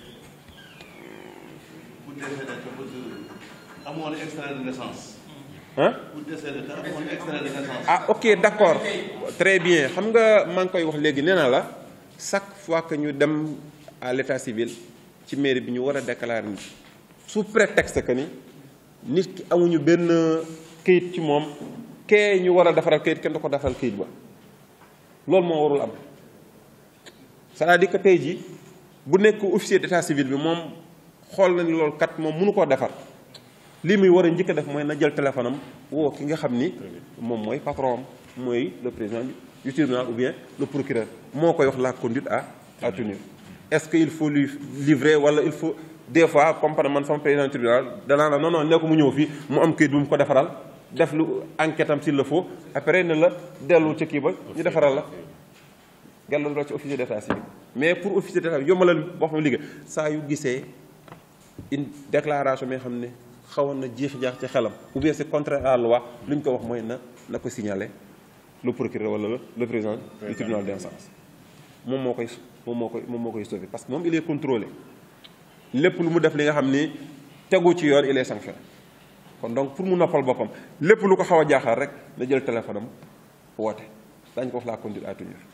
Speaker 5: pour décédé te amoon extrait de naissance.
Speaker 1: ah.
Speaker 5: pour décédé te amoon extrait de naissance.
Speaker 1: ah ok d'accord très bien xam nga maa ngi koy wax léegi nee na la chaque fois que ñu dem à l'état civil ci mairie bi ñu war a déclarer ni sous prétexte que ni nit ki amuñu benn këyit ci moom kee ñu war a defaral këyit kenn du ko defaral këyit ba loolu moo warul am c'est-à-dire que tey jii bu nekk officier d'état civil bi moom xool na ni loolu kat moom mënu koo defar lii muy war a njëkk a def mooy na jël téléphone am woo ki nga xam ni moom mooy patron am mooy le président du tribunal ou bien le procureur moo koy wax la conduite à à tenir est-ce que il faut lui livrer wala il faut des fois comme par man sama président du tribunal danaa la non non ne ko mu ñëw fii mu am këyit bu mu ko defaral def lu enquête am s'il le faut après ne la dellu ci kii ba ñu defaral la dellu la ci officier d'état civil mais pour officier d'état civil yombalal boo xam ne liggéey saa yu gisee une déclaration bi nga xam ne xawoon na jeex jaax ci xelam ou bien c'est contraire à la loi lu ñu ko wax mooy na na ko signaler le procureur wala le président du tribunal d'instance moom moo koy moom moo koy moom moo koy sauver parce que moom il est contrôlé lépp lu mu def li nga xam ni tegu ci yoon il est sanctionné kon donc pour mu noppal boppam lépp lu ko xaw a jaaxal rek na jël téléphone am woote daañu ko wax la conduite à tenir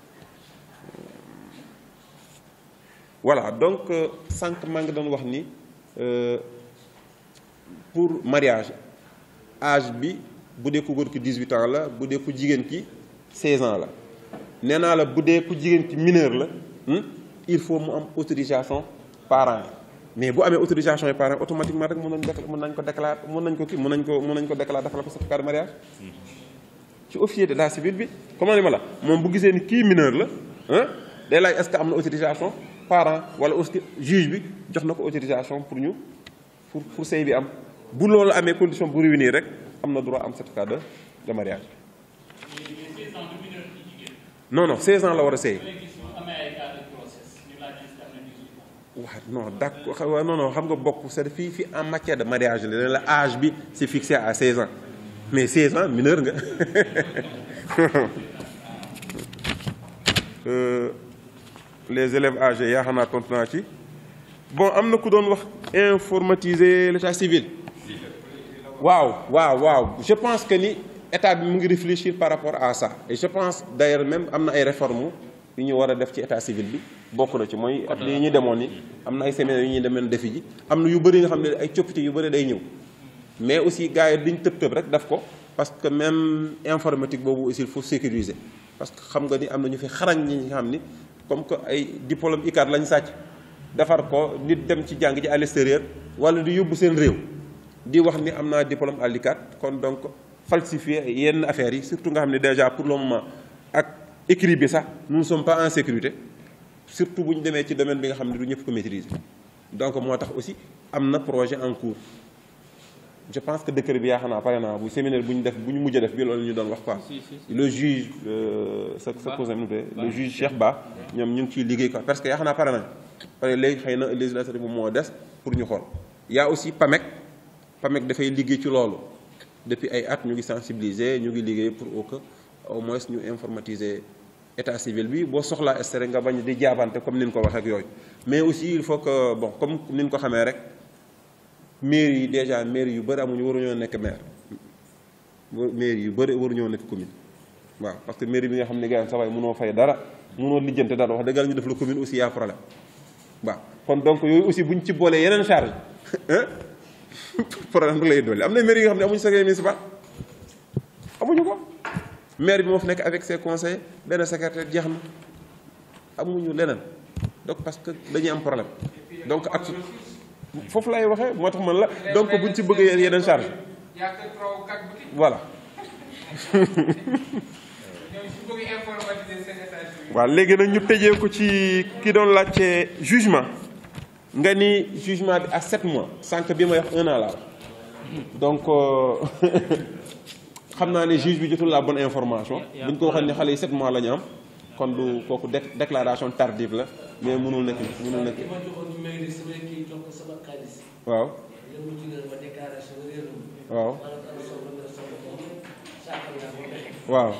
Speaker 1: voilà donc sànq maa ngi doon wax ni pour mariage âge bi bu dee ku góor ki dix-huit ans la bu dee ku jigéen ki seize ans la nee naa la bu dee ku jigéen ki mineur la il faut mu am autorisation parents mais bu amee autorisation yi parents automatiquement rek mën nañ mën nañ ko déclarer mën nañ ko kii mën nañ ko mën nañ ko déclarer defal ko certificat de mariage ci officier d'état civil bi comment ni ma la moom bu gisee ni kii mineur la ah day laaj est-ce que am na autorisation parents wala aussi juge bi jox na ko autorisation pour ñu pour pour sëy bi am bu loolu amee condition bu réunir rek am na droit am certificat de de mariage. non non seize ans la war a sëy. waaw non d'accord non non xam nga bokk c'est fii fii en matière de mariage la la âge bi c'est fixé à seize ans mais seize ans mineur nga les élèves âgés yaa xam naa tontu naa ci bon am na ku doon wax informatiser l'état civil waaw waaw waaw je pense que ni état bi mu ngi réfléchir par rapport à ça et je pense d'ailleurs même am na ay réformes yu ñu war a def ci état civil bi bokk na ci mooy at yi ñu demoon ni am na ay séminaires yu ñuy demoon defi ji am na yu bëri nga xam ne ay coppite yu bëri day ñëw mais aussi gars yi duñ tëb tëb rek def ko parce que même informatique boobu aussi il faut sécuriser parce que xam nga ni am na ñu fi xarañ ñi nga xam ni comme que ay diplôme I C A D lañ sàcc defar ko nit dem ci jàng ji à l'extérieur wala di yóbbu seen réew di wax ni am naa diplôme à l'I C A D kon donc falsifier yenn affaires yi surtout nga xam ne déjà pour le moment ak écrit bi sax nous ne sommes pas en sécurité surtout bu ñu demee ci domaine bi nga xam ne du ñëpp ko maîtriser donc moo tax aussi am na projet en cours je pense que décret bi yaa xam naa pare naa bu séminaire bu ñu def bu ñu mujj a def bi loolu ñu doon wax quoi le juge sa sa cousin nu le juge Cheikh Ba ñoom ñu ngi ciy liggéey quoi parce que yaa xam naa pare nañ pare léegi xëy na législature bi moo des pour ñu xool y a aussi PAMEC PAMEC dafay liggéey ci loolu depuis ay at ñu ngi sensibiliser ñu ngi liggéey pour au que au moins ñu informatiser état civil bi boo soxlaa estere nga bañ di jaabante comme ni ñu ko waxee ak yooyu mais aussi il faut que bon comme ni ñu ko xamee rek mairie yi déjà mairie yu bëri amuñu waruñoo nekk maire mairie yu bëri waruñoo nekk commune waaw parce que mairie bi nga xam ne gars yi sa waay mënoo fay dara mënoo lijjante dara wax dëgg yàlla ñu def la commune aussi y a problème waaw kon donc yooyu aussi buñ ci boolee yeneen charge problème rek lay dolli am na mairie yi nga xam ne amuñu secrétaire municipal amuñu ko maire bi moo fi nekk avec ses conseillers benn secrétaire jeex na amuñu leneen donc parce que dañuy am problème donc ak foofu lay waxee moo tax man la donc buñ ci bëggee yeneen charge voilà waaw léegi nag ñu tëjee ko ci ki doon laajte jugement nga ni jugement bi à sept mois sànq bi may wax un an la donc xam naa ne juge bi jotul la bonne information buñ ko waxoon ne xale yi sept mois la ñu am kon du kooku déclaration tardive la mais mënul nekk mënul nekk waaw waaw waaw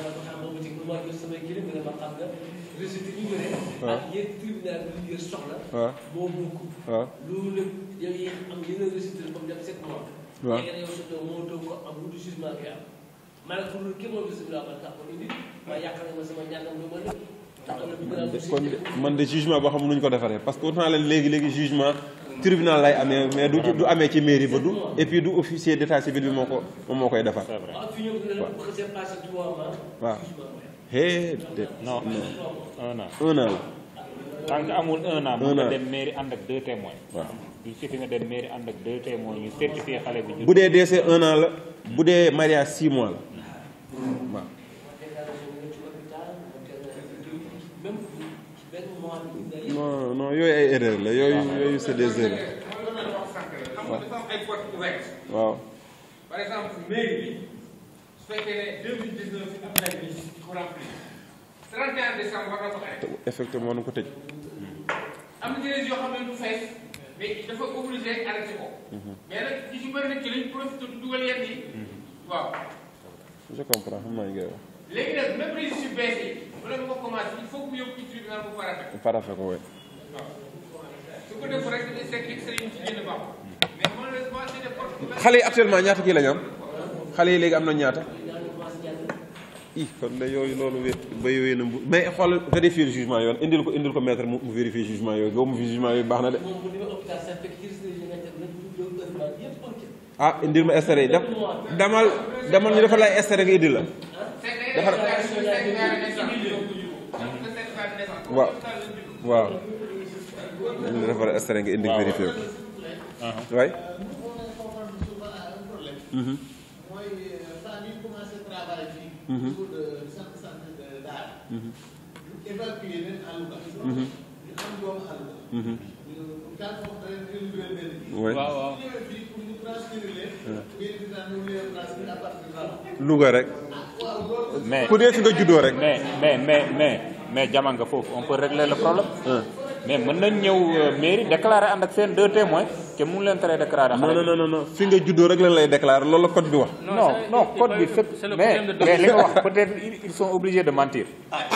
Speaker 1: kon man de jugement boo xam nuñ ko defaree parce que autant leen léegi léegi jugement tribunal lay amee mais du du amee ci mairie ba du et puis du officier d'état civil bi moo ko moom moo koy defar waaw hee de
Speaker 2: non un an
Speaker 1: un an la
Speaker 2: tant que amul un an mën nga dem mairie ànd ak deux témoins waaw il suffit nga dem mairie ànd ak deux témoins ñu certifié xale bi
Speaker 1: bu dee décès un an la bu dee mariage six mois la waaw non non yooyu ay erreur la yooyu yooyu c'est des erreurs waaw waaw
Speaker 3: par exemple mairie bi su fekkee ne deux mille dix-neuf am na bi ko remplir trente et un décembre war na ko arrêté
Speaker 1: effectivement nu ko tëj
Speaker 3: am na yeneen yoo xam ne du fees mais dafa obligé arrêté ko mais nag ci ci bëri nag ci lañ profité du dugal yenn yi waaw
Speaker 1: je comprends xam naa ngay wax
Speaker 3: léegi nag même registre yu bees yi wala nga ko commencé il faut que mu yóbbu ci tribunal bu parafe
Speaker 1: parafe ko wéy
Speaker 3: waaw su ko def rek c'est sëriñ ci génn baax mais malheureusement c'est des portes
Speaker 1: xale yi actuellement ñaata kii la ñu am xale yi léegi am na ñaata i kon la yooyu loolu wé ba yooyu na mbu mais xool vérifier jugement yoon indil ko indil ko maître mu vérifier jugement yooyu boobu mu jugement yooyu baax na de ah indil ma extrait yi def damal damal ñu defal lay extrait nga indil la defar waaw waaw ñu defar extrait nga indi vérifier ko waay Louga rek.
Speaker 2: mais
Speaker 1: ku dee fi nga juddoo rek.
Speaker 2: mais mais mais mais mais jama nga foofu on peut régler le problème. mais mën nañ ñëw mairie déclarer ànd ak seen deux témoins te mun leen tere déclarer.
Speaker 1: non non non non fi nga juddoo rek lañ lay déclarer loolu la code bi wax.
Speaker 2: non non code bi fépp mais mais li nga wax peut-être ils sont obligés de mentir.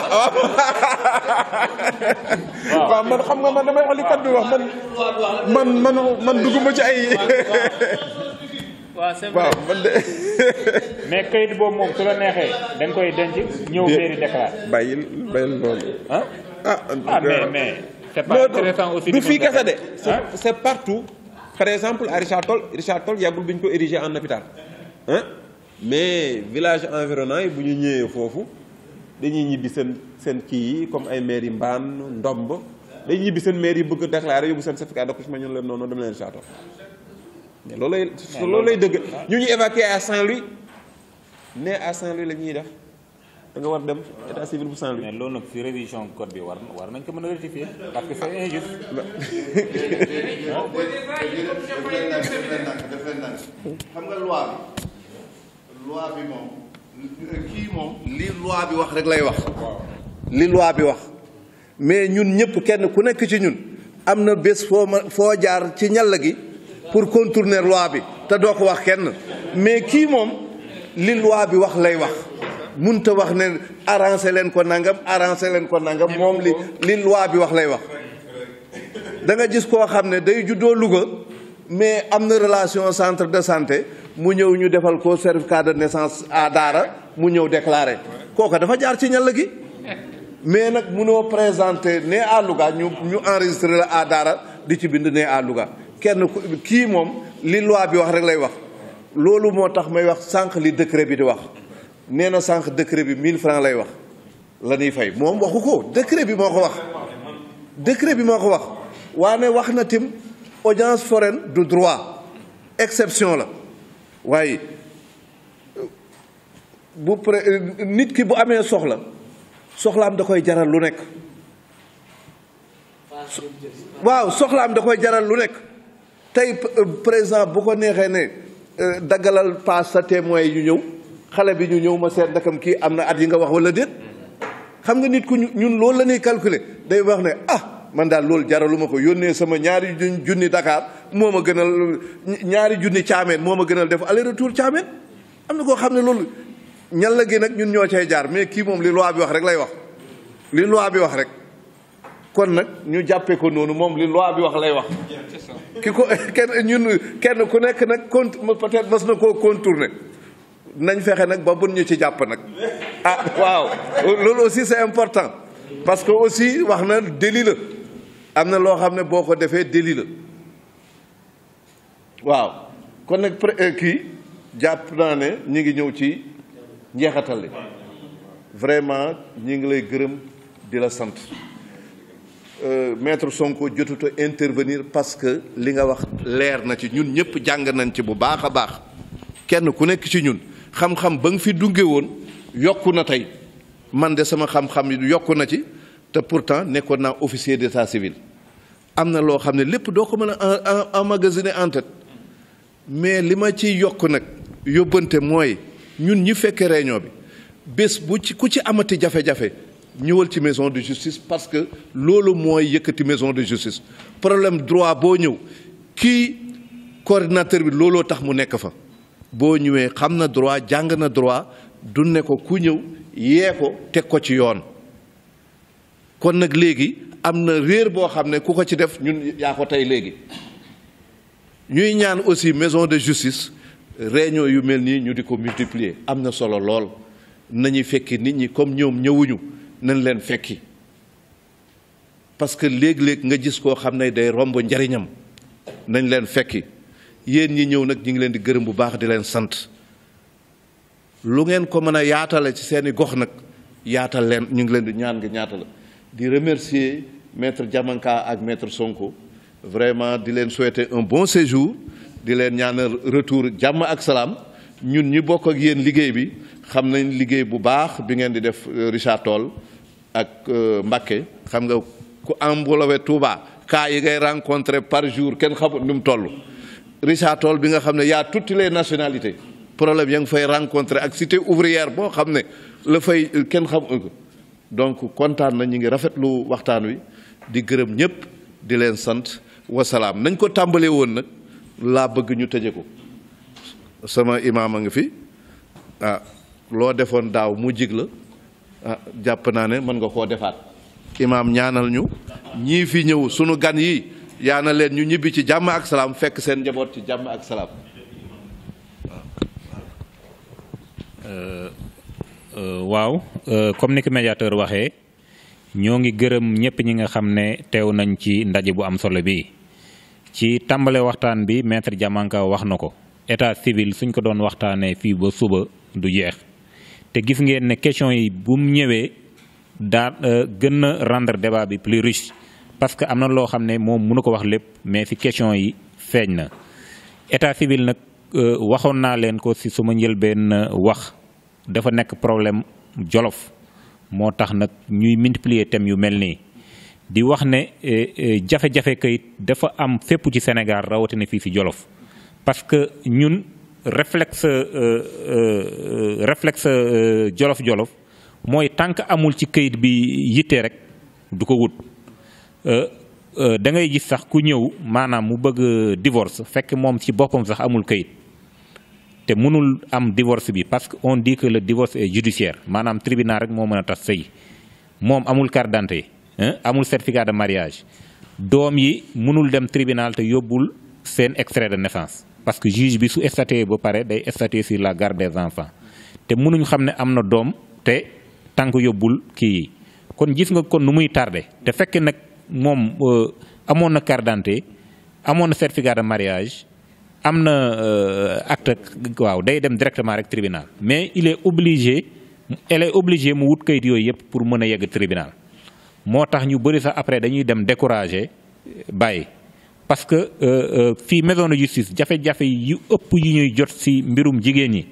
Speaker 1: waaw man xam nga man damay wax li code bi wax man man man man dugguma ci ay.
Speaker 4: waaw c'est vrai
Speaker 1: waaw man de.
Speaker 2: mais kayit boobu moom su la neexee da nga koy denc ñëw mairie déclarer.
Speaker 1: bàyyil bàyyil loolu.
Speaker 2: ah ah mais mais. c'est pas intéressant aussi
Speaker 1: du fii kese de. c'est partout. par exemple à Richard Toll Richard Toll yàggul bi ñu ko érigé en hôpital ah mais village environnant yi bu ñu ñëwee foofu dañuy ñibbi seen seen kii yi comme ay maire yi Mbaan Ndomb dañuy ñibbi seen maire yi bëgg a déclaré yóbbu seen certificat d'accouchement ñu leen noonu dem leen Richard Toll mais loolu lay loolu lay dëgg ñu ñu évacué à Saint-Louis ne à Saint-Louis la ñuy def da nga war dem état civil bu Saint-Louis.
Speaker 2: mais loolu nag si révision code bi war war nañ ko mën a rectifier parce que c'est injuste.
Speaker 5: def leen nag xam nga loi bi loi bi moom kii moom li loi bi wax rek lay wax li loi bi wax mais ñun ñëpp kenn ku nekk ci ñun am na bés foo ma foo jaar ci ñàll gi pour contourner loi bi te doo ko wax kenn mais kii moom li loi bi wax lay wax munta wax ne arrangé leen ko nangam arrangé leen ko nangam moom li li loi bi wax lay wax da nga gis koo xam ne day juddoo Louga mais am na relation centre de santé mu ñëw ñu defal ko certificat de naissance à Daara mu ñëw déclaré kooka dafa jaar ci ñàll gi mais nag munoo présenté né à Louga ñu ñu enregistré la à Daara di ci bind né à Louga kenn kii moom li loi bi wax rek lay wax loolu moo tax may wax sànq li décret bi di wax nee na sànq décret bi mille francs lay wax la ñuy fay moom waxu ko décret bi moo ko wax décret bi moo ko wax waane wax na tim audience foraine du droit exception la waaye bu pré nit ki bu amee soxla soxlaam da koy jaral lu nekk. waaw soxlaam da koy jaral lu nekk tey président bu ko neexee ne daggalal paas sa témoin yi ñu ñëw xale bi ñu ñëw ma seet ndakam kii am na at yi nga wax wala déet. xam nga nit ku ñun loolu la ñuy calculer day wax ne ah man daal loolu jaraluma ko yónnee sama ñaari junni Dakar moo ma gënal ñaari junni Thiamène moo ma gënal def aller retour Thiamène. am na koo xam ne loolu ñal la gi nag ñun ñoo cay jaar mais kii moom li loi bi wax rek lay wax li loi bi wax rek kon nag ñu jàppee ko noonu moom li loi bi wax lay wax. ki ko kenn ñun kenn ku nekk nag con peut-être mas na koo contourner nañ fexe nag ba bun ñu ci jàpp nag ah waaw loolu aussi c'est important parce que aussi wax na délit la am na loo xam ne boo ko defee délit la waaw kon nag kii jàpp naa ne ñu ngi ñëw ci njeexatal li vraiment ñu ngi lay gërëm di la sant maître Sonko jotut a intervenir parce que li nga wax leer na ci ñun ñëpp jàng nañ ci bu baax a baax kenn ku nekk ci ñun xam-xam ba nga fi dunge woon yokku na tey man de sama xam-xam yokku na ci te pourtant nekkoon naa officier d'état civil am na loo xam ne lépp doo ko mën a emmagasiner en tête mais li ma ciy yokk nag yóbbante mooy ñun ñi fekkee réunion bi bés bu ci ku ci amati jafe-jafe ñëwal ci maison de justice parce que loolu mooy yëkkati maison de justice problème droit boo ñëw kii coordinateur bi looloo tax mu nekk fa boo ñëwee xam na droit jàng na droit du ne ko ku ñëw yee ko teg ko ci yoon kon nag léegi am na réer boo xam ne ku ko ci def ñun yaa ko tey léegi ñuy ñaan aussi maison de justice réunion yu mel nii ñu di ko multiplier am na solo lool nañuy fekki nit ñi comme ñoom ñëwuñu nañ leen fekki parce que léeg-léeg nga gis koo xam ne day romb njariñam nañ leen fekki yéen ñi ñëw nag ñu ngi leen di gërëm bu baax di leen sant lu ngeen ko mën a yaatale ci seeni gox nag yaatal leen ñu ngi leen di ñaan nga ñaatala di remercier maître Diamanka ak maître Sonko vraiment di leen souhaiter un bon séjour di leen ñaanal retour jàmm ak salaam ñun ñi bokk ak yéen liggéey bi xam nañ liggéey bu baax bi ngeen di def Richard Toll ak Mbacké xam nga ku englobé Touba cas yi ngay rencontrer par jour kenn xamul nu mu toll Richard Toll bi nga xam ne y'a toutes les nationalités problème ya nga fay rencontrer ak cité ouvrière boo xam ne la fay kenn xamul ko donc kontaan na ñu ngi rafetlu waxtaan wi di gërëm ñëpp di leen sant wasalaam nañ ko tàmbalee woon nag laa bëgg ñu tëje ko sama imaam a ngi fi ah loo defoon daaw mu jig la ah jàpp naa ne mën nga koo defaat imaam ñaanal ñu ñii fi ñëw sunu gan yi yaa na leen ñu ñibbi ci jàmm ak salaam fekk seen njaboot ci jàmm ak salaam
Speaker 2: waaw comme ni ko médiateur waxee ñoo ngi gërëm ñëpp ñi nga xam ne teew nañ ci ndaje bu am solo bi ci tàmbale waxtaan bi maître Diamanka wax na ko état civil suñ ko doon waxtaanee fii ba suba du jeex te gis ngeen ne question yi bu mu ñëwee daa gën a rendre débat bi plus riche parce que am na loo xam ne moom mënu ko wax lépp mais ci question yi feeñ na état civil nag waxoon naa leen ko ci suma njëlbeen wax dafa nekk problème Jolof moo tax nag ñuy multiplier thèmes yu mel nii di wax ne jafe-jafe kayit dafa am fépp ci Sénégal rawatina fii ci Jolof parce que ñun réflexe réflexe Jolof-Jolof mooy tant que amul ci kayit bi yitte rek du ko wut da ngay gis sax ku ñëw maanaam mu bëgg divorce fekk moom ci boppam sax amul kayit te mënul am divorce bi parce que on dit que le divorce est judiciaire maanaam tribunal rek moo mën a tas sëy moom amul carte d'identité amul certificat de mariage doom yi mënul dem tribunal te yóbbul seen extrait de naissance parce que juge bi su statué ba pare day statué sur la garde des enfants te mënuñ xam ne am na doom te tànk yóbbul kii yi kon gis nga kon nu muy tardé te fekk nag moom amoon na carte d'identité amoon na certificat de mariage am na acte waaw day dem directement rek tribunal mais il est obligé elle est obligé mu wut kayit yooyu yëpp pour mën a yegg tribunal moo tax ñu bëri sax après dañuy dem découragé bàyyi parce que fii maison de justice jafe-jafe yu ëpp yu ñuy jot ci mbirum jigéen ñi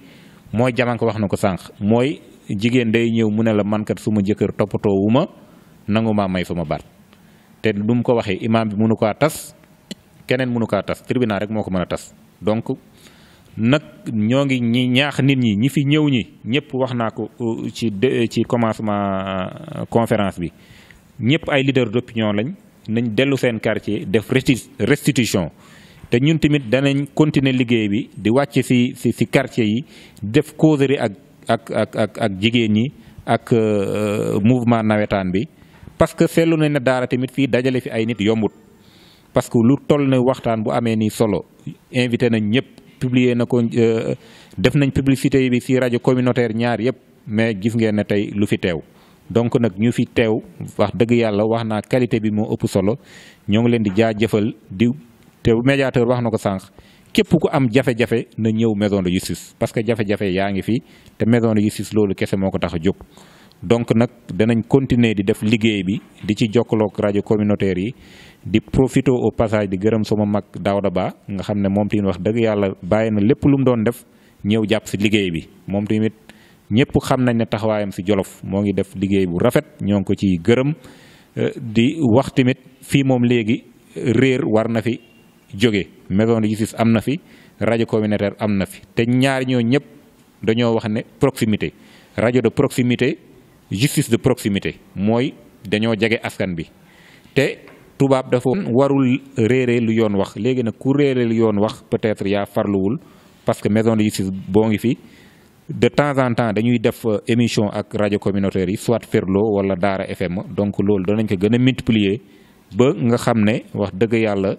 Speaker 2: mooy jamanko wax na ko sànq mooy jigéen day ñëw mu ne la mankat suma jëkkër toppatoo wu ma nangu maa may suma baat te du mu ko waxee imaam bi mënu kaa tas keneen mënu kaa tas tribunal rek moo ko mën a tas donc nag ñoo ngi ñi ñaax nit ñi ñi fi ñëw ñi ñëpp wax naa ko ci ci commencement conférence bi ñëpp ay leader d'opinion lañ nañ dellu seen quartier def restitution te ñun tamit danañ continuer liggéey bi di wàcc ci ci ci quartier yi def causerie ak ak ak ak ak jigéen ñi ak mouvement nawetaan bi parce que seetlu nañ ne daara tamit fii dajale fi ay nit yombut parce que lu toll ne waxtaan bu amee nii solo invité nañ ñëpp publier na ko def nañ publicité bi ci rajo communautaire ñaar yëpp mais gis ngeen ne tey lu fi teew donc nag ñu fi teew wax dëgg yàlla wax naa qualité bi moo ëpp solo ñoo ngi leen di jaajëfal di te médiateur wax na ko sànq képp ku am jafe-jafe na ñëw maison de justice parce que jafe-jafe yaa ngi fi te maison de justice loolu kese moo ko tax a jóg. donc nag danañ continuer di def liggéey bi di ci jokkaloog rajo communautaire yi di profiter au passage di gërëm sama mag Daouda Ba nga xam ne moom tamit wax dëgg yàlla bàyyi na lépp lu mu doon def ñëw jàpp si liggéey bi moom tamit ñëpp xam nañ ne taxawaayam si Jolof moo ngi def liggéey bu rafet ñoo ngi ko ciy gërëm di wax tamit fii moom léegi réer war na fi jóge maison de justice am na fi rajo communautaire am na fi te ñaar ñoo ñëpp dañoo wax ne proximité rajo de proximité justice de proximité mooy dañoo jege askan bi te tubaab dafa warul réere lu yoon wax léegi nag ku réere lu yoon wax peut-être yaa farluwul parce que maison de justice boo ngi fi de temps en temps dañuy def émission ak rajo communautaire yi soit Ferlo wala Daara F M donc loolu danañ ko gën a multiplier ba nga xam ne wax dëgg yàlla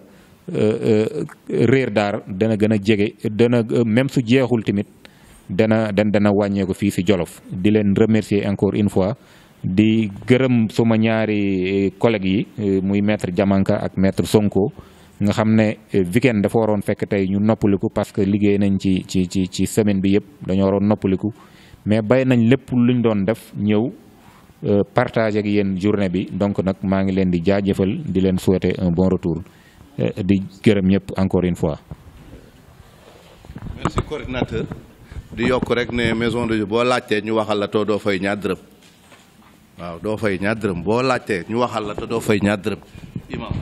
Speaker 2: réer daar dana gën a jege dana même su jeexul tamit dana dan dana wàññeeku fii ci Jolof di leen remercier encore une fois di gërëm suma ñaari collègues yi muy maître Diamanka ak maître Sonko nga xam ne weekend dafa waroon fekk tey ñu noppaliku parce que liggéey nañ ci ci ci ci semaine bi yëpp dañoo waroon noppaliku mais bay nañ lépp luñ doon def ñëw partager ak yéen journée bi donc nag maa ngi leen di jaajëfal di leen souhaiter un bon retour di gërëm ñëpp encore une fois.
Speaker 5: merci coordinateur. di yokk rek ne maison de boo laajtee ñu waxal la te doo fay ñaar dërëm waaw doo fay ñaar dërëm boo laajtee ñu waxal la te doo fay ñaar dërëm imam.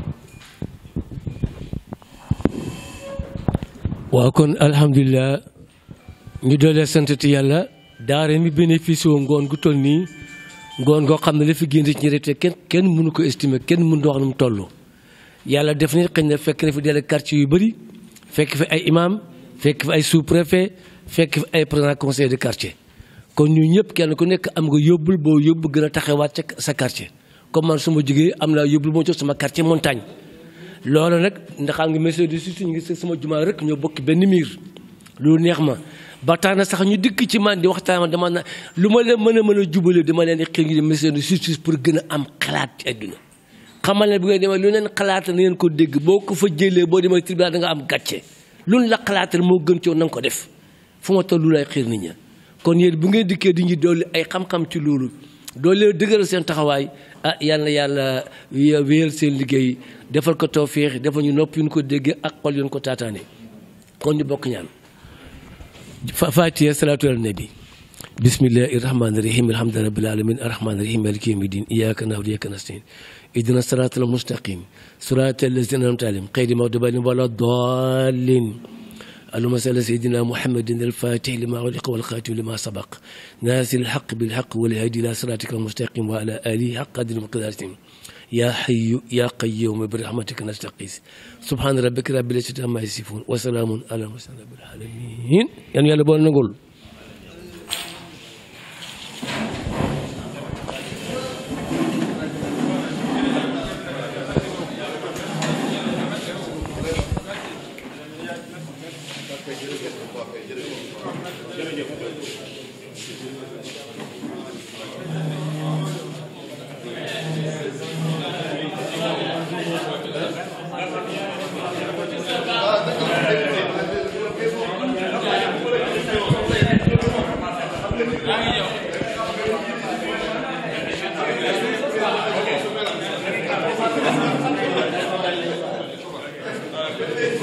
Speaker 6: waaw kon alhamdulilah ñu doolee santati yàlla daara mi bénéfice woo ngoon gu toll nii ngoon goo xam ne la fi génn ci ñi te kenn kenn mënu ko estimer kenn mënu wax nu mu toll yàlla def na xëy na fekk na fi délégué quartier yu bëri fekk fi ay imam fekk fi ay sous-préfet fekk fi ay président conseil de quartier kon ñu ñëpp kenn ku nekk am nga yóbbul boo yóbbu gën a taxawaat ca sa quartier comme man su ma jógee am naa yóbbul moo jox sama quartier montagne loolu nag ndax xam nga monsieur de justice ñu ngi sama jumaa rek ñoo bokk benn miir lu neex ma ba tax na sax ñu dikk ci man di waxtaan dama na lu ma leen mën a mën a jubale dama leen di xëy ngi di monsieur de justice pour gën a am xalaat ci àdduna xamal ne bu ngeen demee lu leen xalaatal na ngeen ko dégg boo ko fa jëlee boo demee tribunal da nga am gàcce lu la xalaatal moo gën ci na nga ko def fu ma toll lu lay xiir nit ña kon yéen bu ngeen dikkee di ñu dolli ay xam-xam ci loolu doole dëgëral seen taxawaay ah yal na yàlla wéyal seen liggéey defal ko tawfeex defal ñu nopp yu ñu ko déggee ak xol yu ñu ko taataane kon ñu bokk ñaan Faatiha salaatu ala nabi bismillahi rahmaani rahim alhamdulillahi rabbil alamin arrahmaani rahim maliki yawmi din iyyaka na'budu wa iyyaka nasta'in ihdina siratal mustaqim siratal lazina an'amta alayhim ghayril maghdubi alayhim wala dallin اللهم صل على سيدنا محمد الفاتح لما أغلق والخاتم لما سبق ناصر الحق بالحق والهادي إلى صراطك المستقيم وعلى آله حق قدر ومقداره يا حي يا قيوم برحمتك نستغيث سبحان ربك رب العزة عما يصفون وسلام على المرسلين رب العالمين يعني يلا بقول نقول
Speaker 5: Thank you.